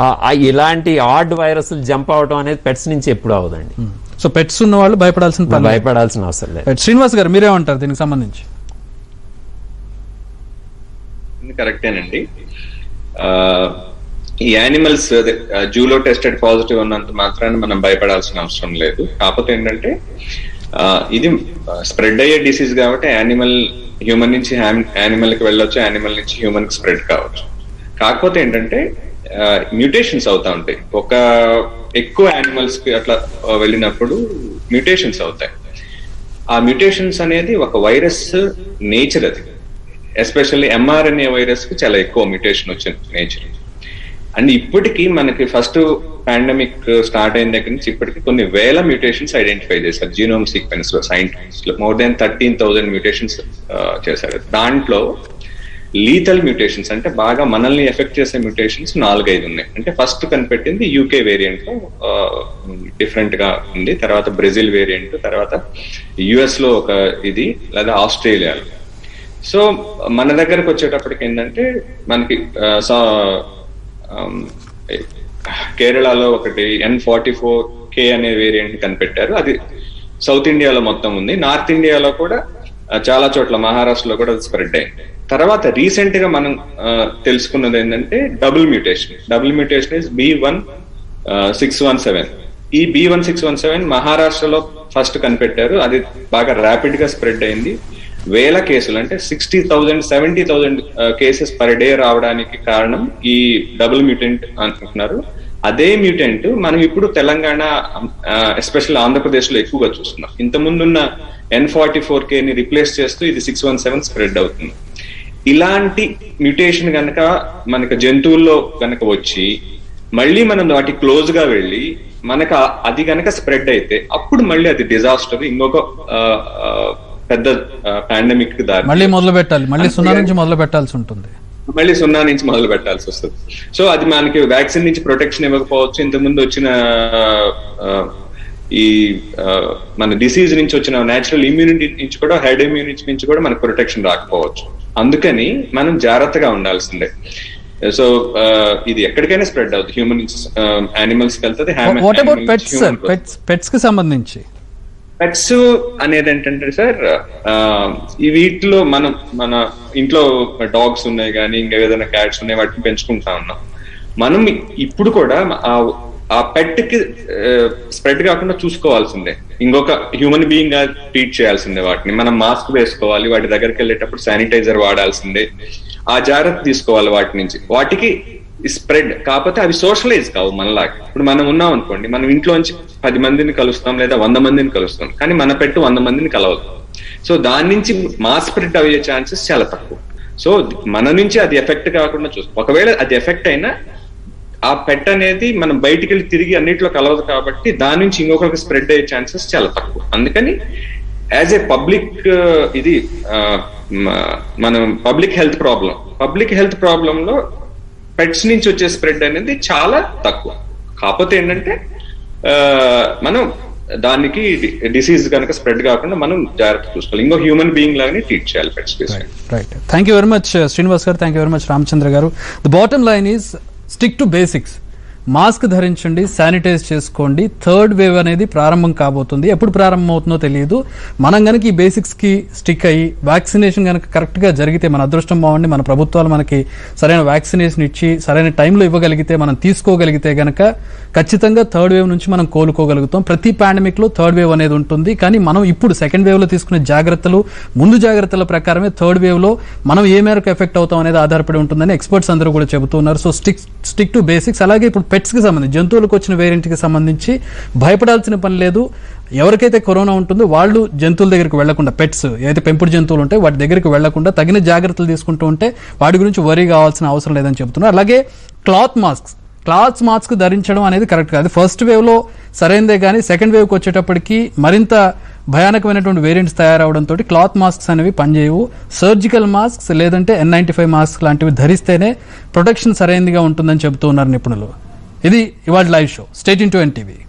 ఇలాంటి ఆడ్ వైరస్ జంప్ అవడం అనేది పెట్స్ నుంచి ఎప్పుడు అవదండి. సో పెట్స్ ఉన్న వాళ్ళు భయపడాల్సిన భయపడాల్సిన అవసరం లేదు. శ్రీనివాస్ గారు మీరేమంటారు దీనికి సంబంధించి? కరెక్టేనండి. ఈ యానిమల్స్ జూలో టెస్టెడ్ పాజిటివ్ ఉన్నంత మాత్రాన్ని మనం భయపడాల్సిన అవసరం లేదు. కాకపోతే ఏంటంటే ఇది స్ప్రెడ్ అయ్యే డిసీజ్ కాబట్టి యానిమల్ హ్యూమన్ నుంచి యానిమల్ కి వెళ్ళొచ్చు, యానిమల్ నుంచి హ్యూమన్ కి స్ప్రెడ్ కావచ్చు. కాకపోతే ఏంటంటే మ్యూటేషన్స్ అవుతా ఉంటాయి. ఒక ఎక్కువ యానిమల్స్ కి అట్లా వెళ్ళినప్పుడు మ్యూటేషన్స్ అవుతాయి. ఆ మ్యూటేషన్స్ అనేది ఒక వైరస్ నేచర్, అది ఎస్పెషల్లీ ఎంఆర్ఎన్ఏ వైరస్ కి చాలా ఎక్కువ మ్యూటేషన్ వచ్చింది నేచర్. అండ్ ఇప్పటికీ మనకి ఫస్ట్ పాండమిక్ స్టార్ట్ అయిన దగ్గర నుంచి ఇప్పటికి కొన్ని వేల మ్యూటేషన్స్ ఐడెంటిఫై చేశారు జీనోమ్ సీక్వెన్స్ లో. సైంటిస్టులు more than thirteen thousand mutations చేశారు. దాంట్లో లీథల్ మ్యూటేషన్స్ అంటే బాగా మనల్ని ఎఫెక్ట్ చేసే మ్యూటేషన్స్ నాలుగైదు ఉన్నాయి. అంటే ఫస్ట్ కనిపెట్టింది యూకే వేరియంట్ లో డిఫరెంట్ గా ఉంది, తర్వాత బ్రెజిల్ వేరియంట్, తర్వాత యుఎస్ లో ఒక ఇది, లేదా ఆస్ట్రేలియాలో. సో మన దగ్గరకు వచ్చేటప్పటికి ఏంటంటే మనకి కేరళలో ఒకటి ఎన్ ఫార్టీ ఫోర్ కే అనే వేరియంట్ కనిపెట్టారు. అది సౌత్ ఇండియాలో మొత్తం ఉంది. నార్త్ ఇండియాలో కూడా చాలా చోట్ల, మహారాష్ట్రలో కూడా అది స్ప్రెడ్ అయింది. తర్వాత రీసెంట్ గా మనం తెలుసుకున్నది ఏంటంటే double mutation. Double mutation is B one six one seven. ఈ B one six one seven మహారాష్ట్రలో ఫస్ట్ కనిపెట్టారు. అది బాగా ర్యాపిడ్ గా స్ప్రెడ్ అయింది. వేల కేసులు అంటే sixty thousand seventy thousand cases per day రావడానికి కారణం ఈ డబుల్ మ్యూటెంట్ అనుకుంటున్నారు. అదే మ్యూటెంట్ మనం ఇప్పుడు తెలంగాణ, ఎస్పెషల్ ఆంధ్రప్రదేశ్ లో ఎక్కువగా చూస్తున్నాం. ఇంతకుముందున్న ఎన్ ఫార్టీ ఫోర్ కే ని రిప్లేస్ చేస్తూ ఇది సిక్స్ వన్ సెవెన్ స్ప్రెడ్ అవుతుంది. ఇలాంటి మ్యూటేషన్ కనుక మనకు జంతువుల్లో కనుక వచ్చి మళ్ళీ మనం వాటి క్లోజ్ గా వెళ్ళి మనకు అది కనుక స్ప్రెడ్ అయితే అప్పుడు మళ్ళీ అది డిజాస్టర్, ఇంకొక పెద్ద పాండమిక్ దారి మళ్ళీ మొదలు పెట్టాలి, మళ్ళీ సున్నా నుంచి మొదలు పెట్టాల్సి ఉంటుంది, మళ్ళీ సున్నా నుంచి మొదలు పెట్టాల్సి వస్తుంది. సో అది మనకి వ్యాక్సిన్ నుంచి ప్రొటెక్షన్ ఇవ్వకపోవచ్చు. ఇంతకుముందు వచ్చిన ఈ మన డిసీజ్ నుంచి వచ్చిన నేచురల్ ఇమ్యూనిటీ నుంచి కూడా, హెడ్ ఇమ్యూనిటీ నుంచి కూడా మనకు ప్రొటెక్షన్ రాకపోవచ్చు. అందుకని మనం జాగ్రత్తగా ఉండాల్సిందే. సో ఇది ఎక్కడికైనా స్ప్రెడ్ అవుతుంది, హ్యూమన్స్ యానిమల్స్ కి వెళ్తుంది. పెట్స్ కి సంబంధించి పెట్స్ అనేది ఏంటంటే సార్, ఈ వీటిలో మనం మన ఇంట్లో డాగ్స్ ఉన్నాయి కానీ ఇంకా ఏదైనా క్యాట్స్ ఉన్నాయి, వాటిని పెంచుకుంటా ఉన్నాం. మనం ఇప్పుడు కూడా ఆ పెట్ కి స్ప్రెడ్ కాకుండా చూసుకోవాల్సిందే. ఇంకొక హ్యూమన్ బీయింగ్ గా ట్రీట్ చేయాల్సిందే వాటిని. మనం మాస్క్ వేసుకోవాలి, వాటి దగ్గరికి వెళ్ళేటప్పుడు శానిటైజర్ వాడాల్సిందే, ఆ జాగ్రత్త తీసుకోవాలి వాటి నుంచి. వాటికి స్ప్రెడ్ కాకపోతే అవి సోషలైజ్ కావు మనలాగా. ఇప్పుడు మనం ఉన్నాం అనుకోండి, మనం ఇంట్లోంచి పది మందిని కలుస్తాం లేదా వంద మందిని కలుస్తాం, కానీ మన పెట్టు వంద మందిని కలవదు. సో దాని నుంచి మాస్ స్ప్రెడ్ అయ్యే ఛాన్సెస్ చాలా తక్కువ. సో మన నుంచి అది ఎఫెక్ట్ కాకుండా చూస్తాం. ఒకవేళ అది ఎఫెక్ట్ అయినా ఆ పెట్ అనేది మనం బయటికి వెళ్ళి తిరిగి అన్నిట్లో కలవదు కాబట్టి దాని నుంచి ఇంకొకరికి స్ప్రెడ్ అయ్యే ఛాన్సెస్ చాలా తక్కువ. అందుకని యాజ్ ఏ పబ్లిక్ ఇది మనం public health problem public health problem లో పెట్స్ నుంచి వచ్చే స్ప్రెడ్ అనేది చాలా తక్కువ. కాకపోతే ఏంటంటే మనం దానికి డిసీజ్ కనుక స్ప్రెడ్ కాకుండా మనం జాగ్రత్త చూసుకోవాలి. ఇంకో హ్యూమన్ బీయింగ్ లాగానే ట్రీట్ చేయాలి pets. Right. Thank you very much Srinivas garu, thank you very much Ramachandra garu. The bottom line is stick to basics. Mask ధరించండి, శానిటైజ్ చేసుకోండి. థర్డ్ వేవ్ అనేది ప్రారంభం కాబోతుంది. ఎప్పుడు ప్రారంభం అవుతుందో తెలియదు. మనం కనుక ఈ బేసిక్స్కి స్టిక్ అయ్యి వ్యాక్సినేషన్ కనుక కరెక్ట్గా జరిగితే మన అదృష్టం బాగుండి, మన ప్రభుత్వాలు మనకి సరైన వ్యాక్సినేషన్ ఇచ్చి సరైన టైంలో ఇవ్వగలిగితే, మనం తీసుకోగలిగితే కనుక ఖచ్చితంగా థర్డ్ వేవ్ నుంచి మనం కోలుకోగలుగుతాం. ప్రతి పాండమిక్లో థర్డ్ వేవ్ అనేది ఉంటుంది. కానీ మనం ఇప్పుడు సెకండ్ వేవ్లో తీసుకునే జాగ్రత్తలు, ముందు జాగ్రత్తల ప్రకారమే థర్డ్ వేవ్లో మనం ఏ మేరకు ఎఫెక్ట్ అవుతాం అనేది ఆధారపడి ఉంటుందని ఎక్స్పర్ట్స్ అందరూ కూడా చెబుతున్నారు. So stick stick to basics. అలాగే ఇప్పుడు పెట్స్ కి సంబంధించి, జంతువులకు వచ్చిన వేరియంట్ కి సంబంధించి భయపడాల్సిన పని లేదు. ఎవరికైతే కరోనా ఉంటుందో వాళ్ళు జంతువుల దగ్గరికి వెళ్లకుండా, పెట్స్ ఏదైతే పెంపుడు జంతువులు ఉంటాయి వాటి దగ్గరికి వెళ్లకుండా తగిన జాగ్రత్తలు తీసుకుంటూ ఉంటే వాటి గురించి వరీ కావాల్సిన అవసరం లేదని చెబుతున్నారు. అలాగే క్లాత్ మాస్క్ క్లాత్ మాస్క్ ధరించడం అనేది కరెక్ట్ కాదు. ఫస్ట్ వేవ్ లో సరైనదే కానీ సెకండ్ వేవ్కి వచ్చేటప్పటికి మరింత భయానకమైనటువంటి వేరియంట్స్ తయారవడంతో క్లాత్ మాస్క్స్ అనేవి పనిచేయవు. సర్జికల్ మాస్క్స్ లేదంటే ఎన్ నైన్టీ ఫైవ్ మాస్క్ లాంటివి ధరిస్తేనే ప్రొటెక్షన్ సరైనదిగా ఉంటుందని చెబుతూ ఉన్నారు నిపుణులు. ఇది ఇవాళ live show. Stay tune to NTV.